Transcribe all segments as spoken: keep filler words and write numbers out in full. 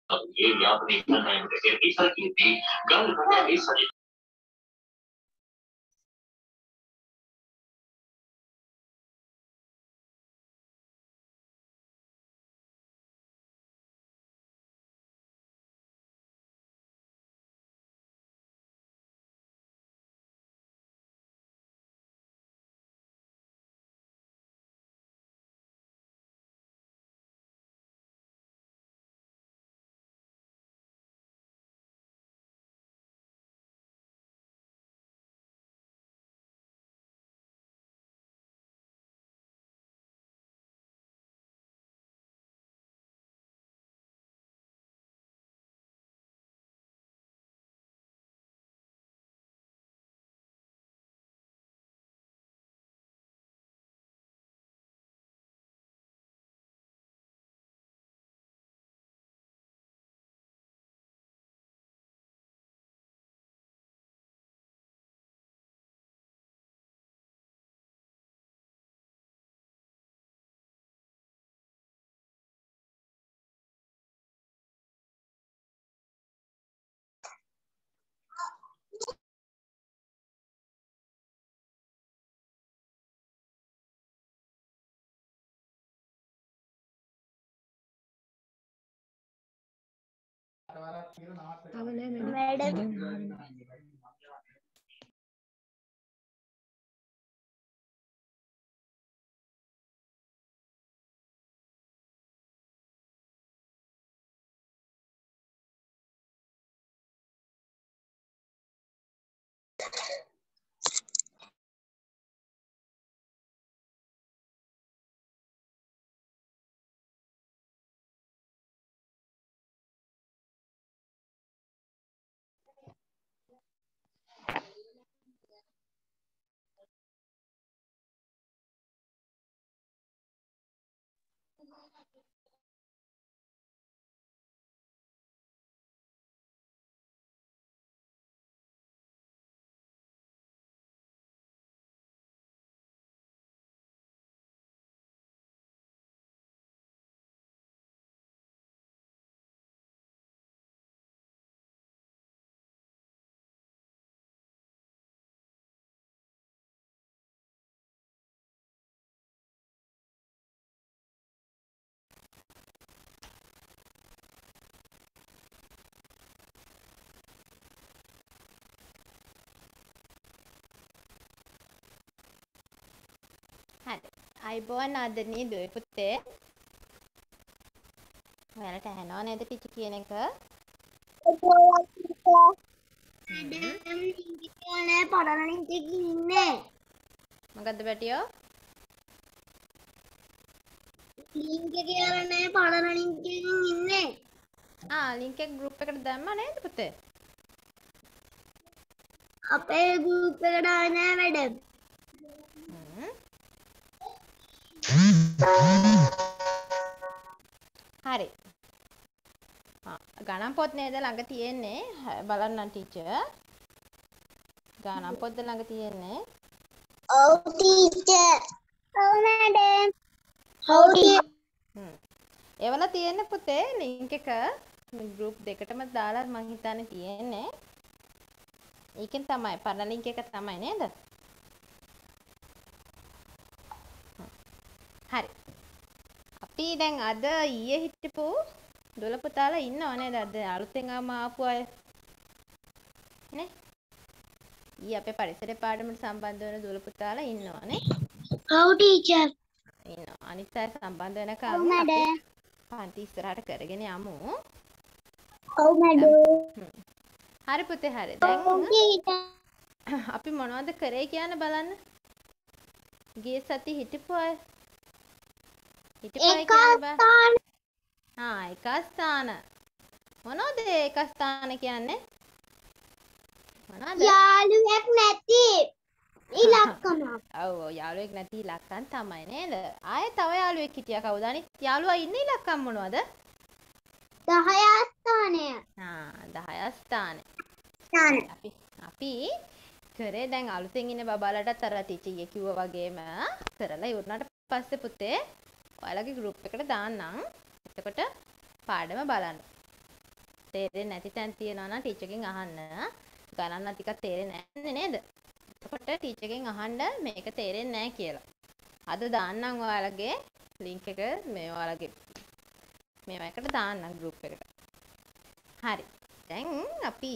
ये यापनी करना की थी गल बना मैडम හරි. අයිබෝන් ආදරණීය දුවේ පුතේ. ඔයාලට ඇහෙනව නේද ටීචර් කියන එක? मैडम ने पढ़ना नहीं किन्ने මොකද්ද බැටියෝ? ලින්ක් එක කියලා නෑ පढ़ना नहीं किन्ने ආ ලින්ක් එක ගෲප් එකට දැම්මා නේද පුතේ? අපේ ගෲප් එකට ආවේ නෑ मैडम හරි. ආ ගණන් පොත් නේද ළඟ තියෙන්නේ? බලන්න ටීචර්. ගණන් පොත්ද ළඟ තියෙන්නේ? ඔව් ටීචර් ඔව් मैडम ඔව් ටීචර් හ්ම්. ඒවල තියෙන්නේ පුතේ ලින්ක් එක ගෲප් දෙකටම දාලා මං හිතන්නේ තියෙන්නේ. ඒකෙන් තමයි පරණ ලින්ක් එක තමයි නේද? හරි. අපි දැන් අද ඊයේ හිටපු දොළ පුතාලා ඉන්නව නේද? අද අලුතෙන් ආපු අය. නේ? ඊයේ අපේ පරිසර පාඩමට සම්බන්ධ වෙන දොළ පුතාලා ඉන්නවනේ. ඔව් ටීචර් ඉන්නවා. අනිත් අය සම්බන්ධ වෙනකම් ඔව් मैडम පන්ති ඉස්සරහට කරගෙන යමු. ඔව් मैडम හරි පුතේ හරි. දැන් ඔව් ටීචර් අපි මොනවද කරේ කියන බලන්න. ගිය සති හිටපු අය. හිටපු අය කියන බා. ආ එක ස්ථාන. මොනවද ඒක ස්ථාන කියන්නේ? මොනවද? යාළුවෙක් නැති ඉලක්කම ඔව් යාළුවෙක් නැති ඉලක්කම් තමයි නේද? ආයේ තව යාළුවෙක් හිටියා කවුද? අනිත් යාළුවා ඉන්නේ ඉලක්කම් මොනවද? දහය ස්ථානය ආ දහය ස්ථානේ. ස්ථාන අපි අපි කරේ දැන් අලුතෙන් ඉන්න බබාලටත් අර ටීචර් කිව්වා වගේම කරලා ඉවරනට පස්සේ පුතේ ඔයාලගේ ගෲප් එකට දාන්නම්. එතකොට පාඩම බලන්න. තේරෙන්නේ නැති තැන් තියෙනවා නම් ටීචර් ගෙන් අහන්න. ගණන් නම් ටිකක් තේරෙන්නේ නැහැ නේද? එතකොට ටීචර් ගෙන් අහන්න මේක තේරෙන්නේ නැහැ කියලා. අද දාන්නම් ඔයාලගේ link එක මේ ඔයාලගේ මේවා එකට දාන්නම් group එකට. හරි. දැන් අපි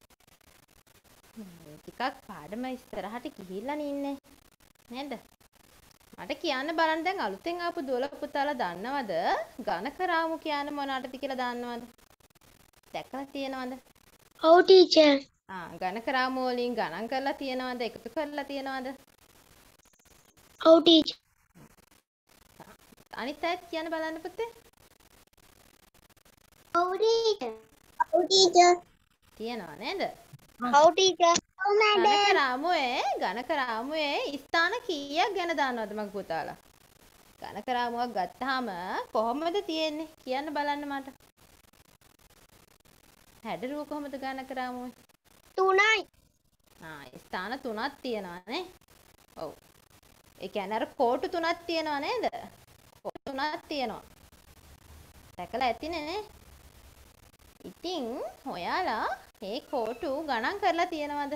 ටිකක් පාඩම ඉස්සරහට ගිහිල්ලා ඉන්නේ නේද? මට කියන්න බලන්න දැන් අලුතෙන් ආපු දුවල පුතාලා දන්නවද? ගණක රාමු කියන්නේ මොනවටද කියලා දන්නවද? දැකලා තියෙනවද? ඔව් ටීචර්. ආ ගණක රාමු වලින් ගණන් කරලා තියෙනවද? එකතු කරලා තියෙනවද? ඔව් ටීචර්. අනිත් අයත් කියන්න බලන්න පුතේ. ඔව් ටීචර්. ඔව් ටීචර්. තියෙනව නේද? ඔව් ටීචර්. ඔව් මැඩම්. ගණක රාමුවේ ගණක රාමුවේ ස්ථාන කීයක් ගැන දන්නවද මගේ පුතාලා? ගණක රාමුවක් ගත්තාම කොහොමද තියෙන්නේ? කියන්න බලන්න මට. හැඩරුව කොහොමද ගණක රාමුවේ? තුනයි. ආ ස්ථාන තුනක් තියෙනවා නේ. ඔව්. ඒ කියන්නේ අර කෝටු තුනක් තියෙනවා නේද? කෝටු තුනක් තියෙනවා. දැකලා ඇතිනේ නේ. ඉතින් ඔයාලා මේ කෝටු ගණන් කරලා තියෙනවද?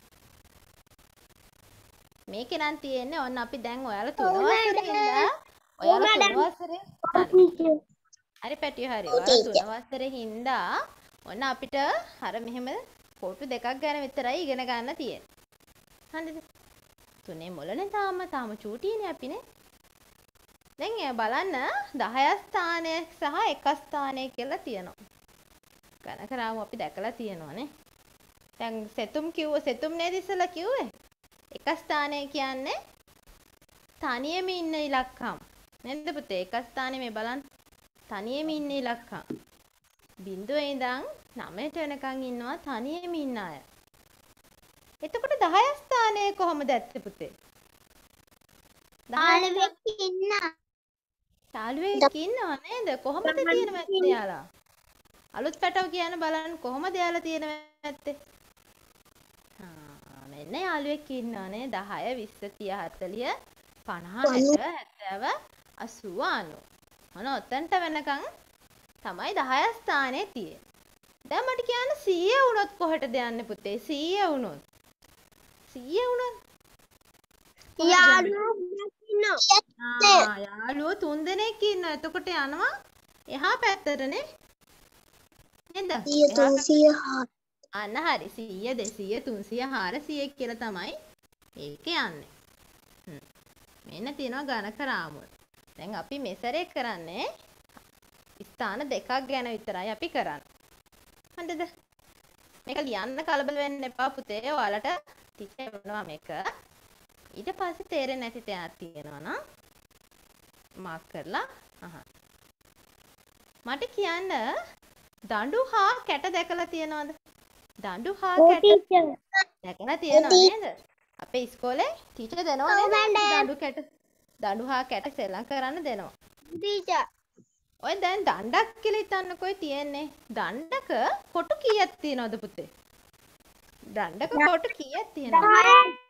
මේකේ නම් තියෙන්නේ ඔන්න අපි දැන් ඔයාලා තුන වසරේ ඉඳලා ඔයාලා තුන වසරේ හරි පැටියෝ හරි. ඔයාලා තුන වසරේ හින්දා ඔන්න අපිට අර මෙහෙම කෝටු දෙකක් ගැන විතරයි ඉගෙන ගන්න තියෙන්නේ. හරිද? තුනේ මොළනේ තාම තාම චූටිනේ අපිනේ. දැන් එයා බලන්න දහය ස්ථානය සහ එක ස්ථානය කියලා තියෙනවා. ගණක රාමු අපි දැකලා තියෙනවානේ. දැන් සෙතුම් කිව්ව සෙතුම් නේද ඉස්සලා කිව්වේ? එක ස්ථානය කියන්නේ තනියම ඉන්න ඉලක්කම්. නේද පුතේ? එක ස්ථානේ මේ බලන්න. තනියම ඉන්න ඉලක්කම්. බිංදුවේ ඉඳන් නවයට වෙනකන් ඉන්නවා තනියම ඉන්න අය. එතකොට දහය ස්ථානයේ කොහොමද ඇත්තේ පුතේ? දාලෙක් ඉන්න. තාලුවෙක් ඉන්නව නේද? කොහොමද තියෙනව ඇත්තේ යාලා? අලුත් පැටව කියන බලන්න කොහොමද යාලා තියෙනව ඇත්තේ? ආ මෙන්න යාළුවෙක් ඉන්නවනේ දහය විස්ස තිහ හතලිය පනහ හැට හැත්තෑව අසූ අනූ. මොන ඔතනට වෙනකන් තමයි දහය ස්ථානේ තියෙන්නේ. දැන් මට කියන්න සීය වුණොත් කොහෙටද යන්නේ පුතේ? සීය වුණොත්. සීය වුණොත් යාළුවෝ ඉන්නවා. ආ යාළුවෝ තුන් දෙනෙක් ඉන්නවා. එතකොට යනවා එහා පැත්තටනේ. නේද? සීය තුන්සිය හත. අන්න හරි. සීය දෙසීය තුන්සිය හාරසිය කියලා තමයි ඒක යන්නේ. හ්ම්. මෙන්න තියෙනවා ගණක රාමුව. දැන් අපි මෙසරේ කරන්නේ ස්ථාන දෙකක් ගැන විතරයි අපි කරන්නේ. හරිද? මේක ලියන්න කලබල වෙන්න එපා පුතේ. ඔයාලට ටීචර් වෙනවා මේක. ඊට පස්සේ තේරෙන්නේ නැති තැනක් තියෙනවා නම් මාක් කරලා අහන්න. මට කියන්න දඬු හා කැට දැකලා තියෙනවද? දඬු හා කැට දැකලා තියෙනව නේද? අපේ ඉස්කෝලේ ටීචර් දෙනවා නේද? දඬු කැට දඬු හා කැට සෙල්ලම් කරන්න දෙනවා. ටීචර්. ඔය දැන් දණ්ඩක් කියලා හිතන්නකෝ තියෙන්නේ. දණ්ඩක කොටු කීයක් තියෙනවද පුතේ? දණ්ඩක කොටු කීයක් තියෙනවද?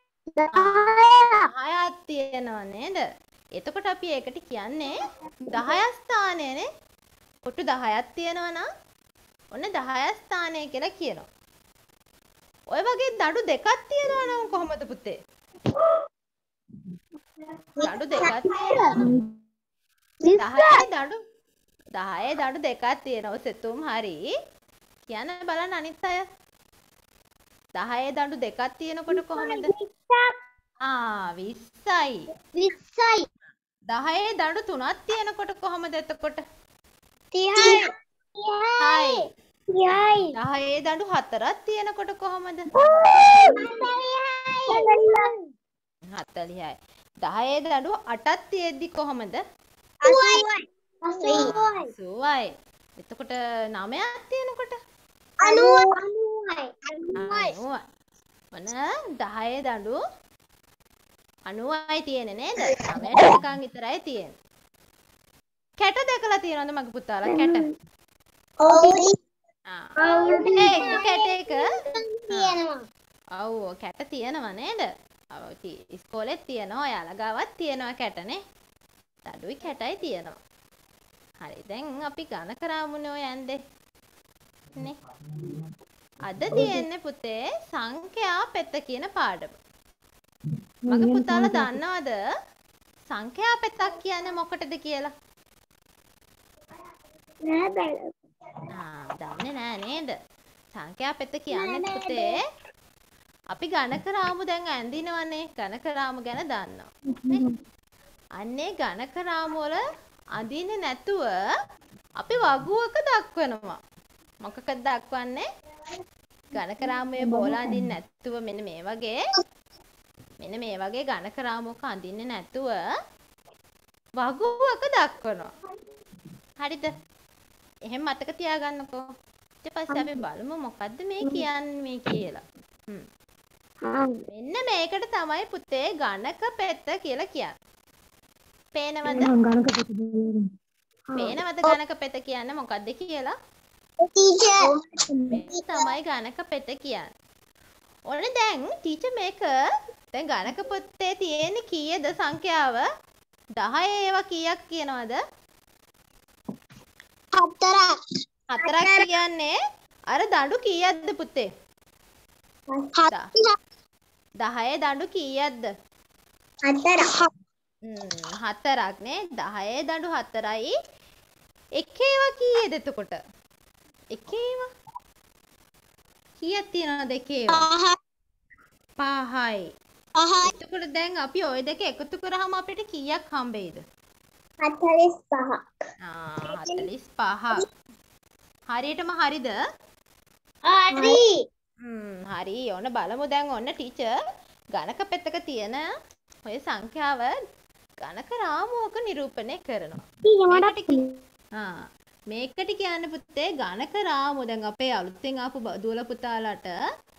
දහයක් තියෙනව නේද? එතකොට අපි ඒකට කියන්නේ දහය ස්ථානයනේ. කොටු දහයක් තියෙනවා නම් ඔන්න දහය ස්ථානය කියලා කියනවා. ඔය වගේ දඩු දෙකක් තියෙනවා නම් කොහොමද පුතේ? දඩු දෙකක් තියෙනවා නම් දහයේ දඩු දහයේ දඩු දෙකක් තියෙනවා. සෙතුම් හරි. කියන්න බලන්න අනිත් අය. දහයේ දඩු දෙකක් තියෙනකොට කොහොමද? ආ විස්සයි. විස්සයි. දහයේ දඩු තුනක් තියෙනකොට කොහොමද එතකොට? තිහයි. හයි. තිහයි. දහයේ දඩු හතරක් තියෙනකොට කොහොමද? හතලිහයි. දහයේ දඩු අටක් තියෙද්දි කොහොමද? අසූවයි. එතකොට නවයක් තියෙනකොට? අනූවයි. අනූවයි. ඔන්න දහයේ දඩු අනූවයි තියෙන්නේ නේද? නවයට නිකන් විතරයි තියෙන්නේ. කැට දැකලා තියෙනවද මගේ පුතාලා කැට? ඔව්. ආ. ඒක කැට එක තියෙනවා. ඔව් කැට තියෙනවා නේද? ඔව් ඉස්කෝලෙත් තියෙනවා. ඔයාලා ගාවත් තියෙනවා කැටනේ. දඩුයි කැටයි තියෙනවා. හරි දැන් අපි ගණක රාමුනේ ඔය ඇන්දේ. නේ. අද තියෙන්නේ පුතේ සංඛ්‍යා පෙත්ත කියන පාඩම. මගේ පුතාලා දන්නවද සංඛ්‍යා පෙත්තක් කියන්නේ මොකටද කියලා? නෑ බැල. ආ දන්නේ නෑ නේද? සංඛ්‍යා පෙත්ත කියන්නේ පුතේ අපි ගණක රාමු දැන් ඇඳිනවනේ. ගණක රාමු ගැන දන්නවා. නේ? අන්නේ ගණක රාමු වල අඳින්නේ නැතුව අපි වගුවක දක්වනවා. මොකකද දක්වන්නේ? ගණක රාමුවේ බෝල අඳින්නේ නැතුව මෙන්න මේ වගේ මෙන්න මේ වගේ ගණක රාමුවක අඳින්නේ නැතුව වගුවක දක්වනවා. හරිද? එහෙම මතක තියාගන්නකෝ. ඊට පස්සේ අපි බලමු මොකද්ද මේ කියන්නේ මේ කියලා. හ්ම්. මෙන්න මේකට තමයි පුතේ ගණක පෙත්ත කියලා කියන්නේ. පේනවද? ගණක පෙත. පේනවද ගණක පෙත කියන්නේ මොකද්ද කියලා? ටීචර්. මේ තමයි ගණක පෙත කියන්නේ. ඔන්න දැන් ටීචර් මේක දැන් ගණක පොතේ තියෙන්නේ කීයද සංඛ්‍යාව? දහය ඒවා කීයක් කියනවද? හතරක්. හතරක් කියන්නේ අර දඬු කීයක්ද පුතේ? දහය දඬු කීයක්ද? හතරක්. හ්ම් හතරක් නේ. දහය දඬු හතරයි. එක ඒවා කීයද එතකොට? එක ඒවා කීයක් තියනවද එක ඒවා? පහයි. පහයි. එතකොට දැන් අපි ওই දෙක එකතු කරාම අපිට කීයක් හම්බෙයිද? හතළිස් පහක්. ආ හතළිස් පහ. හරියටම හරිද? හරි. හ්ම් හරි. ඔන්න බලමු දැන් ඔන්න ටීචර් ගණක පෙත්තක තියෙන ඔය සංඛ්‍යාව ගණක රාමුවක නිරූපණය කරනවා. ආ මේකට කියන්නේ පුතේ ගණක රාමුව. දැන් අපේ අලුතෙන් ආපු දුවල පුතාලාට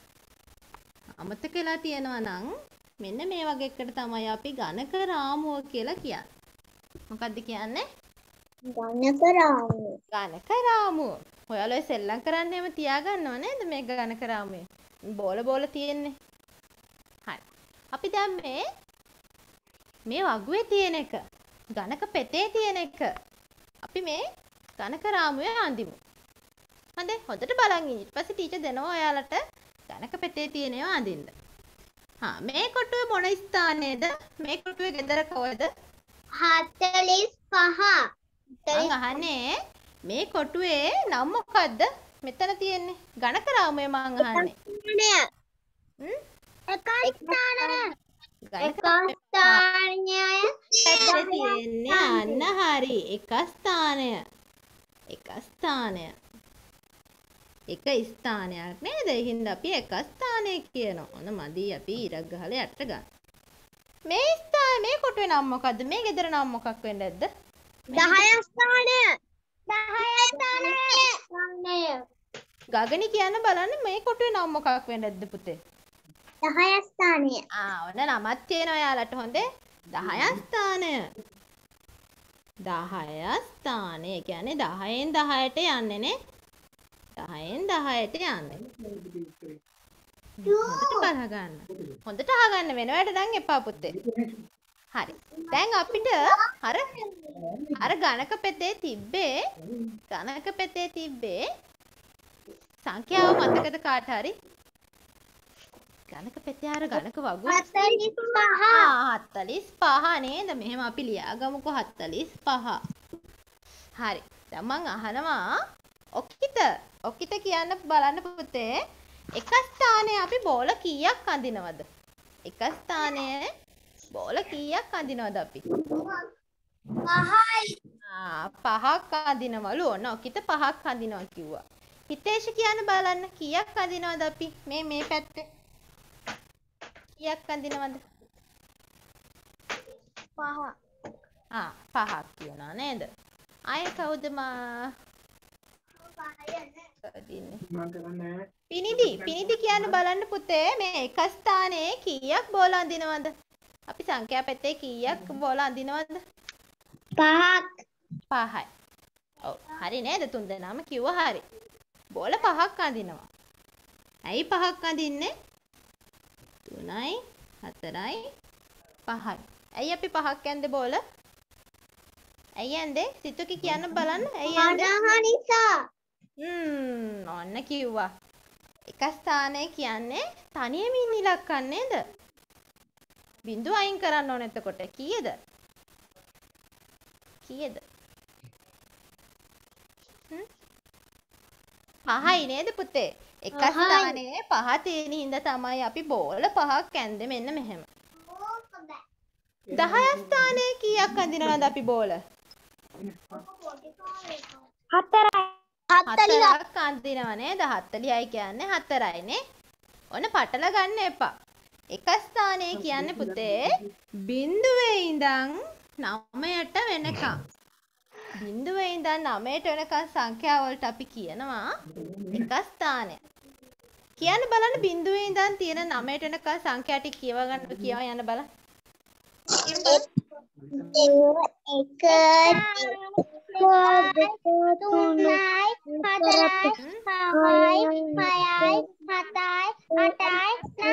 අමතක වෙලා තියෙනවා නම් මෙන්න මේ වගේ එකට තමයි අපි ගණක රාමුව කියලා කියන්නේ. මොකද්ද කියන්නේ? ගණක රාමුව. ගණක රාමුව. ඔයාලා සෙල්ලම් කරන්න එහෙම තියාගන්නව නේද මේ ගණක රාමුවේ? බෝල බෝල තියෙන්නේ. හරි. අපි දැන් මේ මේ වගුවේ තියෙන එක ගණක පෙතේ තියෙන එක අපි මේ ගණක රාමුවේ අඳිමු. හොඳේ හොඳට බලන් ඉන්න. ඊට පස්සේ ටීචර් දෙනවා ඔයාලට ගණක පෙතේ තියෙන ඒවා අඳින්න. හා මේ කොටුවේ මොන ස්ථානයේද? මේ කොටුවේ ගෙදර කොහෙද? හතළිස් පහ. මං අහන්නේ මේ කොටුවේ නම මොකද්ද? මෙතන තියෙන්නේ ගණක රාමුවේ මං අහන්නේ. හ්ම්? එක ස්ථානය. ගණක එක ස්ථානය. පැත්තේ තියෙන්නේ අන්න හරි. එක ස්ථානය. එක ස්ථානය. එක ස්ථානයක් නේද? ඒ හින්දා අපි එක ස්ථානය කියනවා. ඔන්න මදි අපි ඉරක් ගහලා යට ගන්න. මේ ස්ථාන මේ කොටුවේ නම මොකද්ද? මේ ගෙදර නම මොකක් වෙන්නද? දහය ස්ථානය. දහය ස්ථානය. ගගනි කියන්න බලන්න මේ කොටුවේ නම මොකක් වෙන්නද පුතේ? දහය ස්ථානය. ආ ඔන්න නමක් තියෙනවා යාලට හොඳේ. දහය ස්ථානය. දහය ස්ථානය කියන්නේ දහයෙන් දහයට යන්නේ නේ. දහයෙන් දහයට යන්නේ. හොඳට බලගන්න. හොඳට අහගන්න වෙන වැඩ නම් එපා පුතේ. හරි. දැන් අපිට අර අර ගණක පෙතේ තිබ්බේ ගණක පෙතේ තිබ්බේ සංඛ්‍යාව මතකද කාට හරි? ගණක පෙතේ අර ගණක වගුව හතළිස් පහ. හතළිස් පහ නේද? මෙහෙම අපි ලියාගමුකෝ හතළිස් පහ. හරි. දැන් මං අහනවා ඔක්කිත ඔක්කිත කියන්න බලන්න පුතේ එක ස්ථානයේ අපි බෝල කීයක් අඳිනවද? එක ස්ථානයේ බෝල කීයක් අඳිනවද අපි? පහයි. ආ පහක් අඳිනවලු. ඔන්න ඔක්කිත පහක් අඳිනවා කිව්වා. හිතේෂ කියන්න බලන්න කීයක් අඳිනවද අපි මේ මේ පැත්තේ? කීයක් අඳිනවද? පහ. ආ පහක් කියනවා නේද? අය කවුද මා පිනිදි පිනිදි කියන්න බලන්න පුතේ මේ එක ස්ථානයේ කීයක් බෝල අඳිනවද? අපි සංඛ්‍යා පෙත්තේ කීයක් බෝල අඳිනවද? පහක්. පහයි. ඔව් හරි නේද? තුන් දෙනාම කිව්වා හරි. බෝල පහක් අඳිනවා. ඇයි පහක් අඳින්නේ? තුනයි හතරයි පහයි. ඇයි අපි පහක් ඇන්දේ බෝල? ඇයි ඇන්දේ? සිතුකි කියන්න බලන්න. ඇයි ඇන්දේ? අදහ නිසා. හ්ම් ඔන්න කිව්වා. එක ස්ථානය කියන්නේ තනියම ඉන්න ඉලක්කම් නේද? බිංදුව අයින් කරන්න ඕන එතකොට කීයද? කීයද? හ්ම් පහයි නේද පුතේ? එක ස්ථානයේ පහ තියෙන හින්දා තමයි අපි බෝල පහක් ඇන්දේ මෙන්න මෙහෙම. දහය ස්ථානයේ කීයක් අඳිනවද අපි බෝල? හතරයි. හතරක් අඳිනව නේද? හතළිහයි කියන්නේ හතරයිනේ. ඔන්න පටල ගන්න එපා. එක ස්ථානයේ කියන්නේ පුතේ බිංදුවේ ඉඳන් නවයට වෙනකම්. බිංදුවේ ඉඳන් නවයට වෙනකම් සංඛ්‍යා වලට අපි කියනවා එක ස්ථානය. කියන්න බලන්න බිංදුවේ ඉඳන් තියෙන නවයට වෙනකම් සංඛ්‍යා ටික කියව ගන්න කියව යන්න බලන්න. එක දෙක තුනයි හතරයි පහයි හයයි හතයි අටයි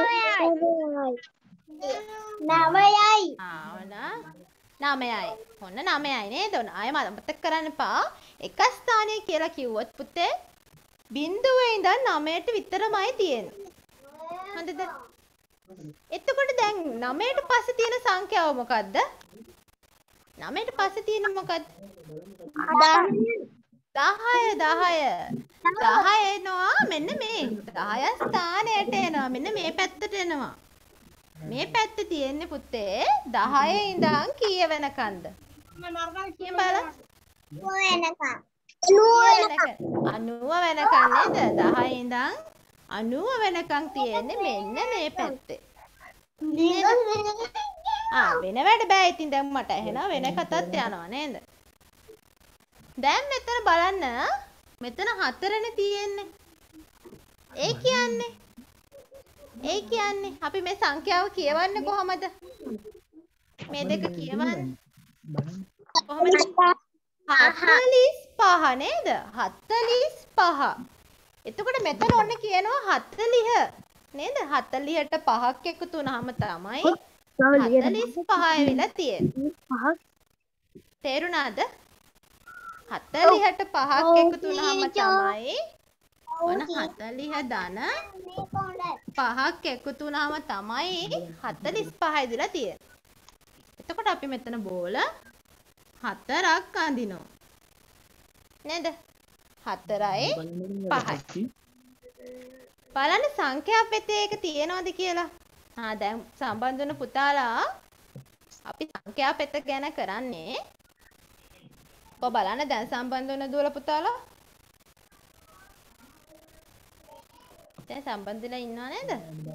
නවයයි. ආ ඔන්න නවයයි. ඔන්න නවයයි නේද? ඔන්න ආයෙ මතක කරන්න එපා. එක ස්ථානය කියලා කිව්වොත් පුතේ බිංදුවේ ඉඳන් නවයට විතරමයි තියෙන්නේ. හොඳද? එතකොට දැන් නවයට පස්සේ තියෙන සංඛ්‍යාව මොකද්ද? නවයට පස්සේ තියෙන මොකද්ද? දහය දහය. දහය එනවා මෙන්න මේ. දහය ස්ථානයට එනවා. මෙන්න මේ පැත්තට එනවා. මේ පැත්තේ තියෙන්නේ පුතේ දහය ඉඳන් කීය වෙනකන්ද? කියන්න බලන්න. අනූව වෙනකන් නේද? දහය ඉඳන් අනූව වෙනකන් තියෙන්නේ මෙන්න මේ පැත්තේ. ආ වෙන වැඩ බෑ ඉතින් දැන් මට එහෙනම් වෙන කතාවක් යනවා නේද? දැන් මෙතන බලන්න මෙතන හතරනේ තියෙන්නේ. ඒ කියන්නේ ඒ කියන්නේ අපි මේ සංඛ්‍යාව කියවන්නේ කොහමද? මේ දෙක කියවන්නේ කොහමද? හතළිස් පහ නේද? හතළිස් පහ. එතකොට මෙතන ඔන්න කියනවා හතළිහ නේද? හතළිහට පහක් එකතු වුනහම තමයි හතළිස් පහ වෙලා තියෙන්නේ. තේරුණාද? හතළිහට පහක් එකතු වුනහම තමයි ඔන්න හතළිහ ධන පහක් එකතු වුනහම තමයි හතළිස් පහ ඉදලා තියෙන්නේ. එතකොට අපි මෙතන බෝල හතරක් අඳිනවා. නේද? හතරයි පහයි. බලන්න සංඛ්‍යා පෙතේ එක තියෙනවද කියලා. ආ දැන් සම්බන්ධ වුණ පුතාලා අපි සංඛ්‍යා පෙත ගැන කරන්නේ. කො බලන්න දැන් සම්බන්ධ වුණ දුවල පුතාලා. දැන් සම්බන්ධ වෙලා ඉන්නව නේද?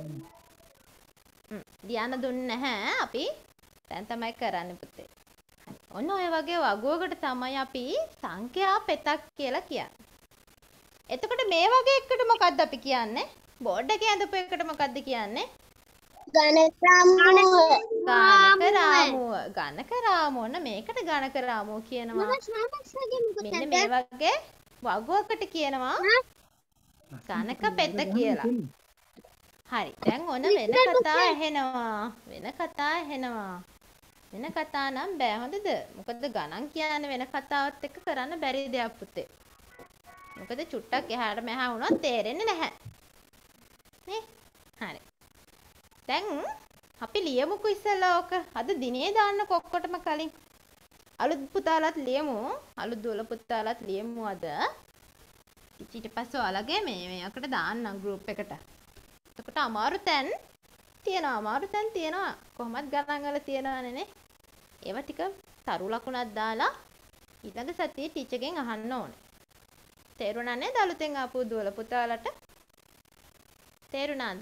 හ්ම් ධ්‍යාන දුන්නේ නැහැ අපි. දැන් තමයි කරන්නේ පුතේ. ඔන්න ඔය වගේ වගුවකට තමයි අපි සංඛ්‍යා පෙතක් කියලා කියන්නේ. එතකොට මේ වගේ එකට මොකද්ද අපි කියන්නේ? බෝඩ් එකේ අඳපු එකට මොකද්ද කියන්නේ? ගණක රාමුව. ගණක රාමුව. ගණක රාමුව. ඔන්න මේකට ගණක රාමුව කියනවා. මෙන්න මේ වගේ වගුවකට කියනවා ගණක පෙත කියලා. හරි. දැන් ඔන්න වෙන කතා ඇහෙනවා. වෙන කතා ඇහෙනවා. වෙන කතා නම් බෑ හොඳද? මොකද ගණන් කියන්නේ වෙන කතාවත් එක්ක කරන්න බැරි දෙයක් පුතේ. මොකද චුට්ටක් එහාට මෙහා වුණොත් තේරෙන්නේ නැහැ. නේ? හරි. දැන් අපි ලියමුකෝ ඉස්සෙල්ලා ඕක. අද දිනේ දාන්න කොක්කොටම කලින්. අලුත් පුතාලත් ලියමු. අලුත් දුවල පුතාලත් ලියමු අද. ඊට පස්සේ ඔයාලගේ මේ මේකට දාන්නම් ගෲප් එකට. එතකොට අමාරු තැන් තියෙනවා. අමාරු තැන් තියෙනවා. කොහොමත් ගණන් වල තියෙනවනේ නේ. ඒවා ටික තරු ලකුණක් දාලා ඊළඟ සතියේ ටීචර්ගෙන් අහන්න ඕනේ. තේරුණා නේද අලුතෙන් ආපු දුවල පුතාලට? තේරුණාද?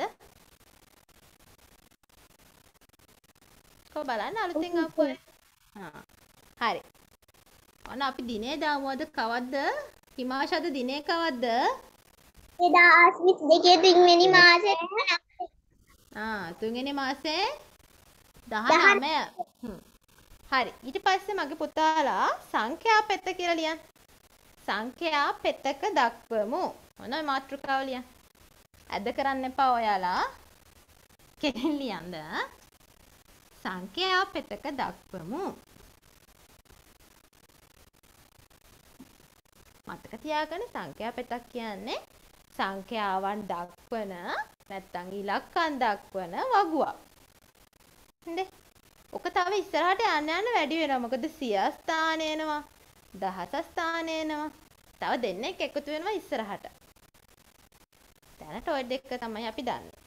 කො බලන්න අලුතෙන් ආපු අය. හා. හරි. ඔන්න අපි දිනේ දාමු අද කවද්ද? හිමාෂාද දිනේ කවද්ද? දෙදාස් විසි දෙකේ තුන්වෙනි මාසේ. ආ තුන්වෙනි මාසේ දහනවය. හ්ම්. හරි. ඊට පස්සේ මගේ පුතාලා සංඛ්‍යා පෙත කියලා ලියන්න. සංඛ්‍යා පෙතක දක්වමු. ඔන්න මාතෘකාව ලියන්න. අද කරන්න එපා ඔයාලා. කෙලින් ලියන්න. සංඛ්‍යා පෙතක දක්වමු. මතක තියාගන්න සංඛ්‍යා පෙතක් කියන්නේ සංඛ්‍යාවන් දක්වන නැත්තම් ඉලක්කම් දක්වන වගුවක්. හරිද? ඔක තව ඉස්සරහට යන්න යන්න වැඩි වෙනවා. මොකද සිය ස්ථාන එනවා. දහස ස්ථාන එනවා. තව දෙන්නෙක් එකතු වෙනවා ඉස්සරහට. දැනට ඔය දෙක තමයි අපි දන්නේ.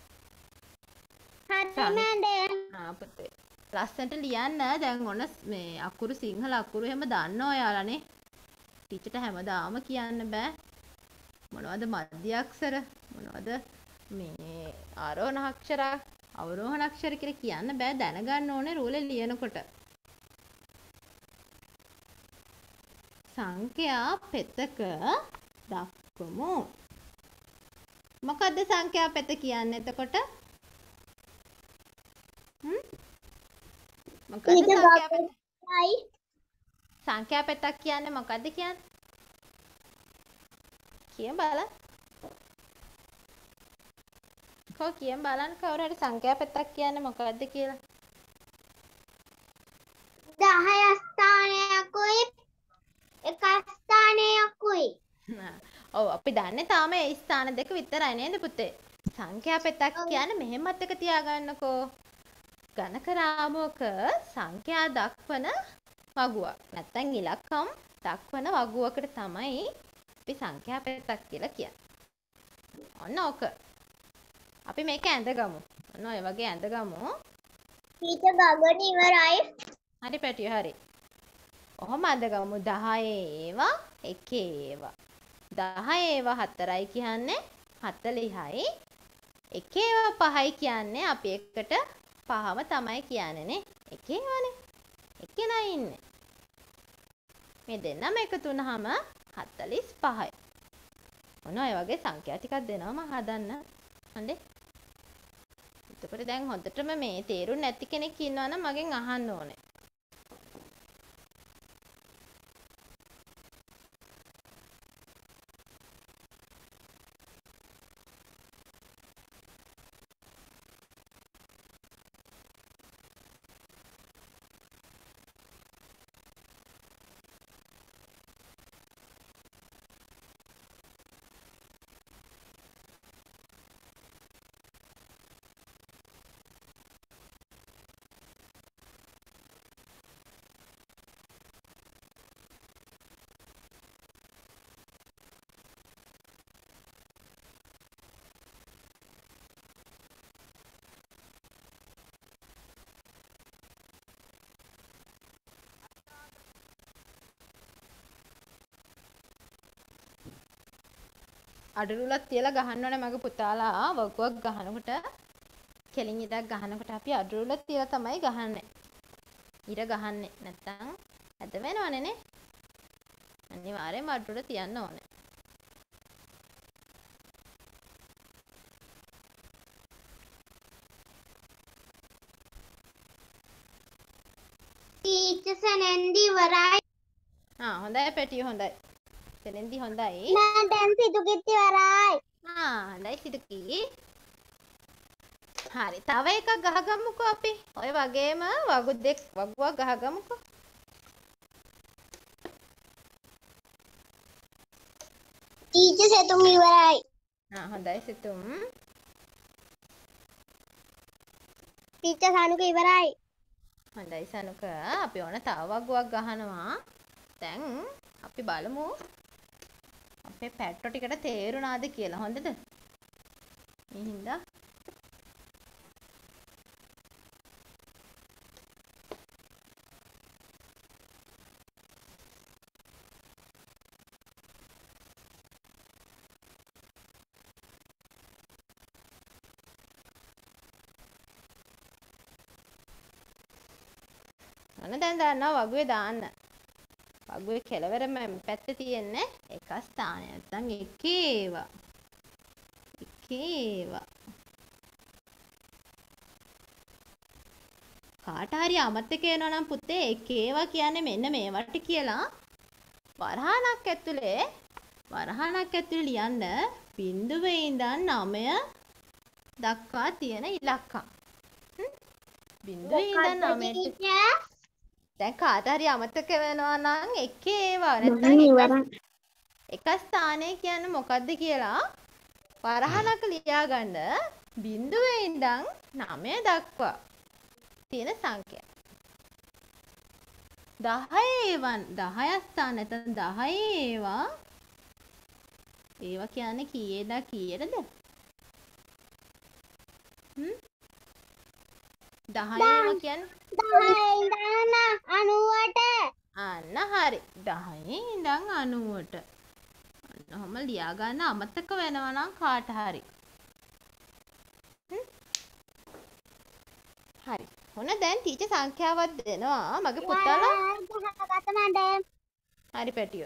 හරි මෑන්ඩේ. ආ පුතේ. ලස්සනට ලියන්න. දැන් ඔන්න මේ අකුරු සිංහල අකුරු එහෙම දන්න ඔයාලානේ. ටීචර්ට හැමදාම කියන්න බෑ. මොනවද මධ්‍ය අක්ෂර? මොනවද මේ ආරෝහණ අක්ෂර, අවරෝහණ අක්ෂර කියලා කියන්න බෑ. දැනගන්න ඕනේ රූලේ ලියනකොට. සංඛ්‍යා පෙතක දක්වමු. මොකද්ද සංඛ්‍යා පෙත කියන්නේ එතකොට? හ්ම්? මොකද්ද සංඛ්‍යා පෙත? සංඛ්‍යා පෙතක් කියන්නේ මොකද්ද කියන්නේ? කියන්න බලන්න. කො කියන්න බලන්න කවුරු හරි සංඛ්‍යා පෙතක් කියන්නේ මොකද්ද කියලා. දහය ස්ථානයකුයි එක ස්ථානයකුයි. ඔව් අපි දන්නේ තාම ඒ ස්ථාන දෙක විතරයි නේද පුතේ? සංඛ්‍යා පෙතක් කියන්නේ මෙහෙම මතක තියාගන්නකෝ. ගණක රාමුවක සංඛ්‍යා දක්වන වගුවක්. නැත්තම් ඉලක්කම් දක්වන වගුවකට තමයි අපි සංඛ්‍යා පෙතක් කියලා කියන්නේ. ඔන්න ඕක. අපි මේක ඇඳගමු. ඔන්න ඔය වගේ ඇඳගමු. ටීචර් ගගන ඉවරයි. හරි පැටිය හරි. ඔහොම ඇඳගමු. දහය ඒවා එකේ ඒවා. දහය ඒවා හතරයි කියන්නේ හතළිහයි. එකේ ඒවා පහයි කියන්නේ අපි එකට පහම තමයි කියන්නේ නේ. එකේ ඒවානේ. එකේ නයි ඉන්නේ. මේ දෙන්නම එකතු වුනහම හතළිස් පහයි. ඔන්න ඔය වගේ සංඛ්‍යා ටිකක් දෙනවා මම හදන්න. හොඳේ. එතකොට දැන් හොඳටම මේ තේරුම් නැති කෙනෙක් ඉන්නවා නම් මගෙන් අහන්න ඕනේ. අඩරුලක් තියලා ගහන්න ඕනේ මගේ පුතාලා වගුවක් ගහනකොට කෙලින් ඉදක් ගහනකොට අපි අඩරුල තියලා තමයි ගහන්නේ. ඉර ගහන්නේ නැත්තම් ඇද වෙනවනේ නේ. අනිවාර්යෙන්ම අඩරුල තියන්න ඕනේ. ටීචර් සෙනෙන්දි ඉවරයි. ආ හොඳයි පැටිය හොඳයි. සෙනෙන්දි හොඳයි. නෑ දැන් සිතුකිත් ඉවරයි. ආ හොඳයි සිතුකි. හරි තව එකක් ගහගමුකෝ අපි. ඔය වගේම වගු දෙක වගුවක් ගහගමුකෝ. ටීචර් සෙතුම් ඉවරයි. ආ හොඳයි සිතුම්. ටීචර් සනුක ඉවරයි. හොඳයි සනුක අපි ඕන තව වගුවක් ගහනවා. දැන් අපි බලමු අපේ පැට්ටෝ ටිකට තේරුණාද කියලා. හොඳද? මේ හින්දා අන්න දැන් දන්නවා වගුවේ දාන්න. වගුවේ කෙළවරම පැත්තේ තියෙන්නේ එක ස්ථානයක්. නැත්නම් එකේ ඒවා. එකේ ඒවා. කාට හරි අමතක වෙනවා නම් පුතේ එකේ ඒවා කියන්නේ මෙන්න මේවට කියලා වරහණක් ඇතුලේ වරහණක් ඇතුලේ ලියන්න බිංදුවේ ඉඳන් නවය දක්වා තියෙන ඉලක්කම්. බිංදුවේ ඉඳන් නවයට දැන් කාට හරි අමතක වෙනවා නම් එකේ ඒවා නැත්නම් එක ස්ථානය කියන්නේ මොකද්ද කියලා වරහණක ලියා ගන්න බිංදුවේ ඉඳන් නවය දක්වා තියෙන සංඛ්‍යා. දහය ඒවා දහය ස්ථාන නැත්නම් දහය ඒවා ඒවා කියන්නේ කීයේද කීයටද? හ්ම් දහය ඒවා කියන්නේ දහයේ ඉඳන් අනූවට. අන්න හරි. දහයේ ඉඳන් අනූවට. අන්න ඔහම ලියා ගන්න අමතක වෙනවා නම් කාට හරි. හ්ම් හරි. ඔන්න දැන් ටීචර් සංඛ්‍යාවක් දෙනවා මගේ පුතාලා. හරි පැටියෝ.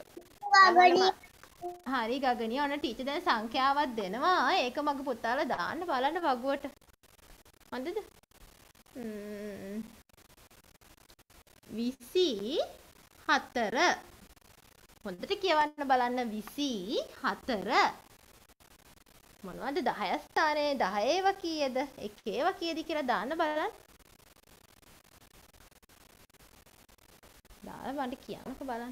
හරි ගගනිය ඔන්න ටීචර් දැන් සංඛ්‍යාවක් දෙනවා. ඒක මගේ පුතාලා දාන්න බලන්න වගුවට. හොඳද? ම්ම් විසි හතර. හොඳට කියවන්න බලන්න විසි හතර. මොනවද දහය ස්ථානයේ දහය ඒවා කීයද? එක ඒවා කීයද කියලා දාන්න බලන්න. දාලා මට කියන්නකෝ බලන්න.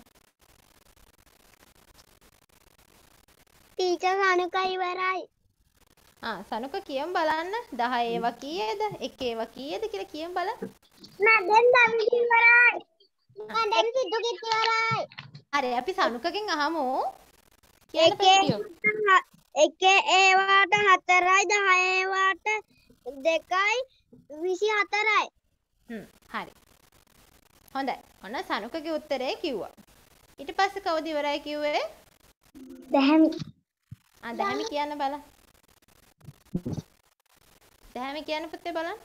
ටීචර් සනුක ඉවරයි. ආ සනුක කියමු බලන්න. දහය ඒවා කීයද? එක ඒවා කීයද කියලා කියමු බලන්න. මම දැන් දමිට ඉවරයි. මම දැන් සිද්ධුගෙත් ඉවරයි. හරි අපි සනුකගෙන් අහමු. කියන්න පැටියෝ. එකේ ඒවාට හතරයි දහය ඒවාට දෙකයි විසි හතරයි. හ්ම් හරි. හොඳයි. ඔන්න සනුකගේ උත්තරේ කිව්වා. ඊට පස්සේ කවුද ඉවරයි කිව්වේ? දැහැමි. ආ දැහැමි කියන්න බලන්න. දැහැමි කියන්න පුතේ බලන්න.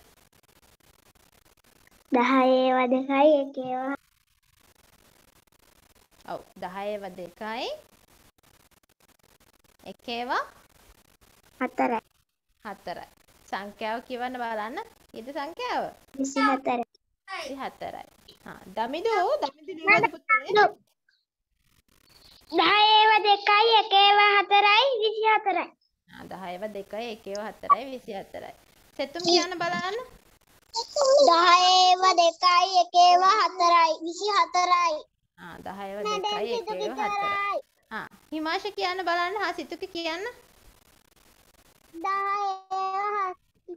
දහය ඒවා දෙකයි එක ඒවා. ඔව් දහය ඒවා දෙකයි එක ඒවා හතරයි. හතරයි. සංඛ්‍යාව කියවන්න බලන්න. ඊට සංඛ්‍යාව විසි හතරයි. විසි හතරයි. හා දමිදු දමිදු ලියන්න පුතේ. දහය ඒවා දෙකයි එක ඒවා හතරයි විසි හතරයි. ආ දහය ඒවා දෙකයි එක ඒවා හතරයි විසි හතරයි. සෙතුම් කියන්න බලන්න. දහය ඒවා දෙකයි එක ඒවා හතරයි විසි හතරයි. ආ දහය ඒවා දෙකයි එක ඒවා හතරයි. ආ හිමාෂ කියන්න බලන්න. හා සිතුක කියන්න. දහය ඒවා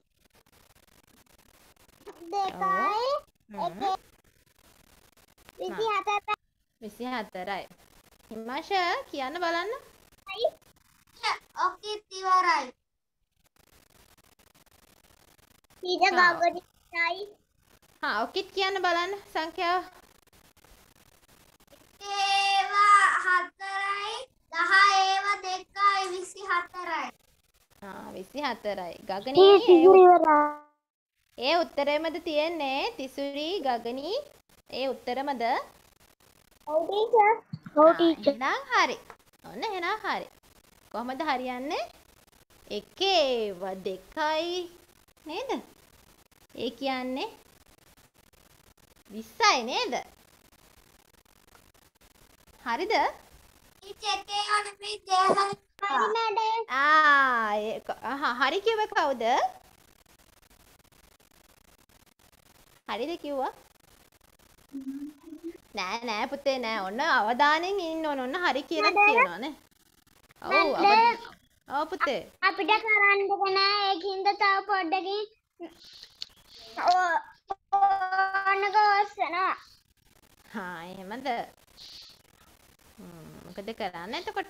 දෙකයි හ්ම්. විසි හතරයි. විසි හතරයි. හිමාෂ කියන්න බලන්න. ඔකෙත් ඉවරයි. ඊට ගගනියි. හා ඔකිත් කියන්න බලන්න සංඛ්‍යාව. ඒවා හතරයි දහය ඒවා දෙකයි විසි හතරයි. ආ විසි හතරයි. ගගනී ඒ උත්තරෙමද තියෙන්නේ? තිසුරි ගගනී ඒ උත්තරෙමද? ඔව් ටීචර්. ඔව් ටීචර්. එහෙනම් හරි. ඔන්න එහෙනම් හරි. කොහමද හරියන්නේ? එකේව දෙකයි නේද? ඒ කියන්නේ විස්සයි නේද? හරිද? ටීචර් එකේ ඕන මේ දෙහයි. හරි මැඩම්. ආ ඒක අහා හරි කිව්වේ කවුද? හරිද කිව්වා? නෑ නෑ පුතේ නෑ. ඔන්න අවධානයෙන් ඉන්න ඕන. ඔන්න හරි කියලා කියනවා නේ. ඔව් ඔව් පුතේ. අපිට කරන්න නෑ ඒකින්ද තව පොඩ්ඩකින් ඕනක ඔස්සනවා. හා එහෙමද? හ්ම් මොකද කරන්නේ එතකොට?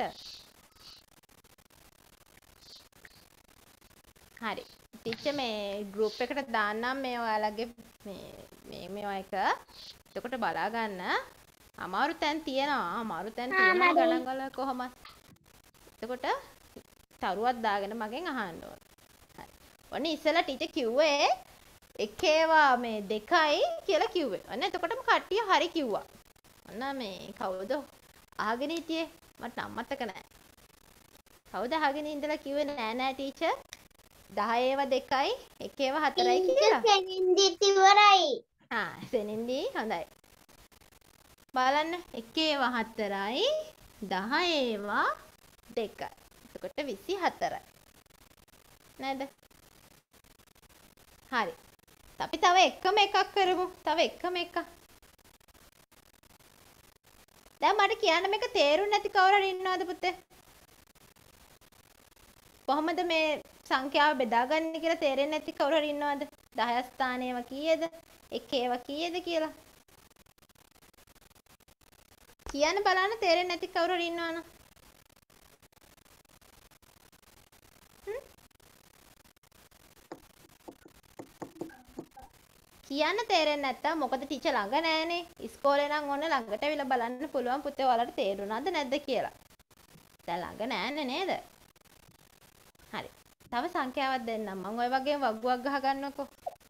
හරි. ටීචර් මේ ගෲප් එකට දාන්නම් මේ ඔයාලගේ මේ මේ මේවා එක. එතකොට බලා ගන්න. අමාරු තැන් තියෙනවා. අමාරු තැන් තියෙනවා ගණන් වල කොහොමද? එතකොට තරුවක් දාගෙන මගෙන් අහන්න ඕන. හරි. ඔන්න ඉස්සෙල්ලා ටීචර් කිව්වේ එක ඒවා මේ දෙකයි කියලා කිව්වේ. ඔන්න එතකොටම කට්ටිය හරි කිව්වා. ඔන්න මේ කවුද අහගෙන හිටියේ? මට නම් මතක නැහැ. කවුද අහගෙන ඉඳලා කිව්වේ නෑ නෑ ටීචර් දහය ඒවා දෙකයි එක ඒවා හතරයි කියලා? සෙනින්දිත් ඉවරයි. ආ සෙනින්දි හොඳයි. බලන්න එක ඒවා හතරයි දහය ඒවා දෙකයි. එතකොට විසි හතරයි. නේද? හරි. අපි තව එකම එකක් කරමු. තව එකම එකක්. දැන් මට කියන්න මේක තේරුන්නේ නැති කවුරු හරි ඉන්නවද පුතේ? කොහොමද මේ සංඛ්‍යාව බෙදාගන්නේ කියලා තේරෙන්නේ නැති කවුරු හරි ඉන්නවද? දහය ස්ථානයේව කීයද? එකේව කීයද කියලා? කියන්න බලන්න තේරෙන්නේ නැති කවුරු හරි ඉන්නවනම්. කියන්න තේරෙන්නේ නැත්තම් මොකද ටීචර් ළඟ නෑනේ. ඉස්කෝලේ නම් ඔන්න ළඟට ඇවිල්ලා බලන්න පුළුවන් පුතේ ඔයාලට තේරුණාද නැද්ද කියලා. දැන් ළඟ නෑනේ නේද? හරි. තව සංඛ්‍යාවක් දෙන්නම්. මම ඔය වගේම වගුවක් ගහ ගන්නකො.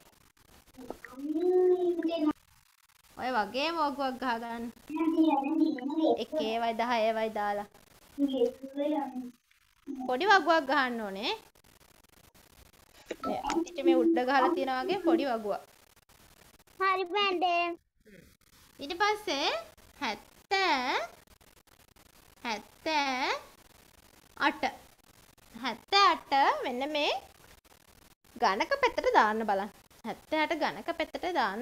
ඔය වගේම වගුවක් ගහ ගන්න. එකේවයි දහයවයි දාලා. පොඩි වගුවක් ගහන්න ඕනේ. ඊට මේ උඩ ගහලා තියෙනා වගේ පොඩි වගුවක්. හරි මැඩම්. ඊට පස්සේ හැත්තෑ හැත්තෑ අට හැත්තෑ අට මෙන්න මේ ගණක පැත්තට දාන්න බලන්න. හැත්තෑ අට ගණක පැත්තට දාන්න.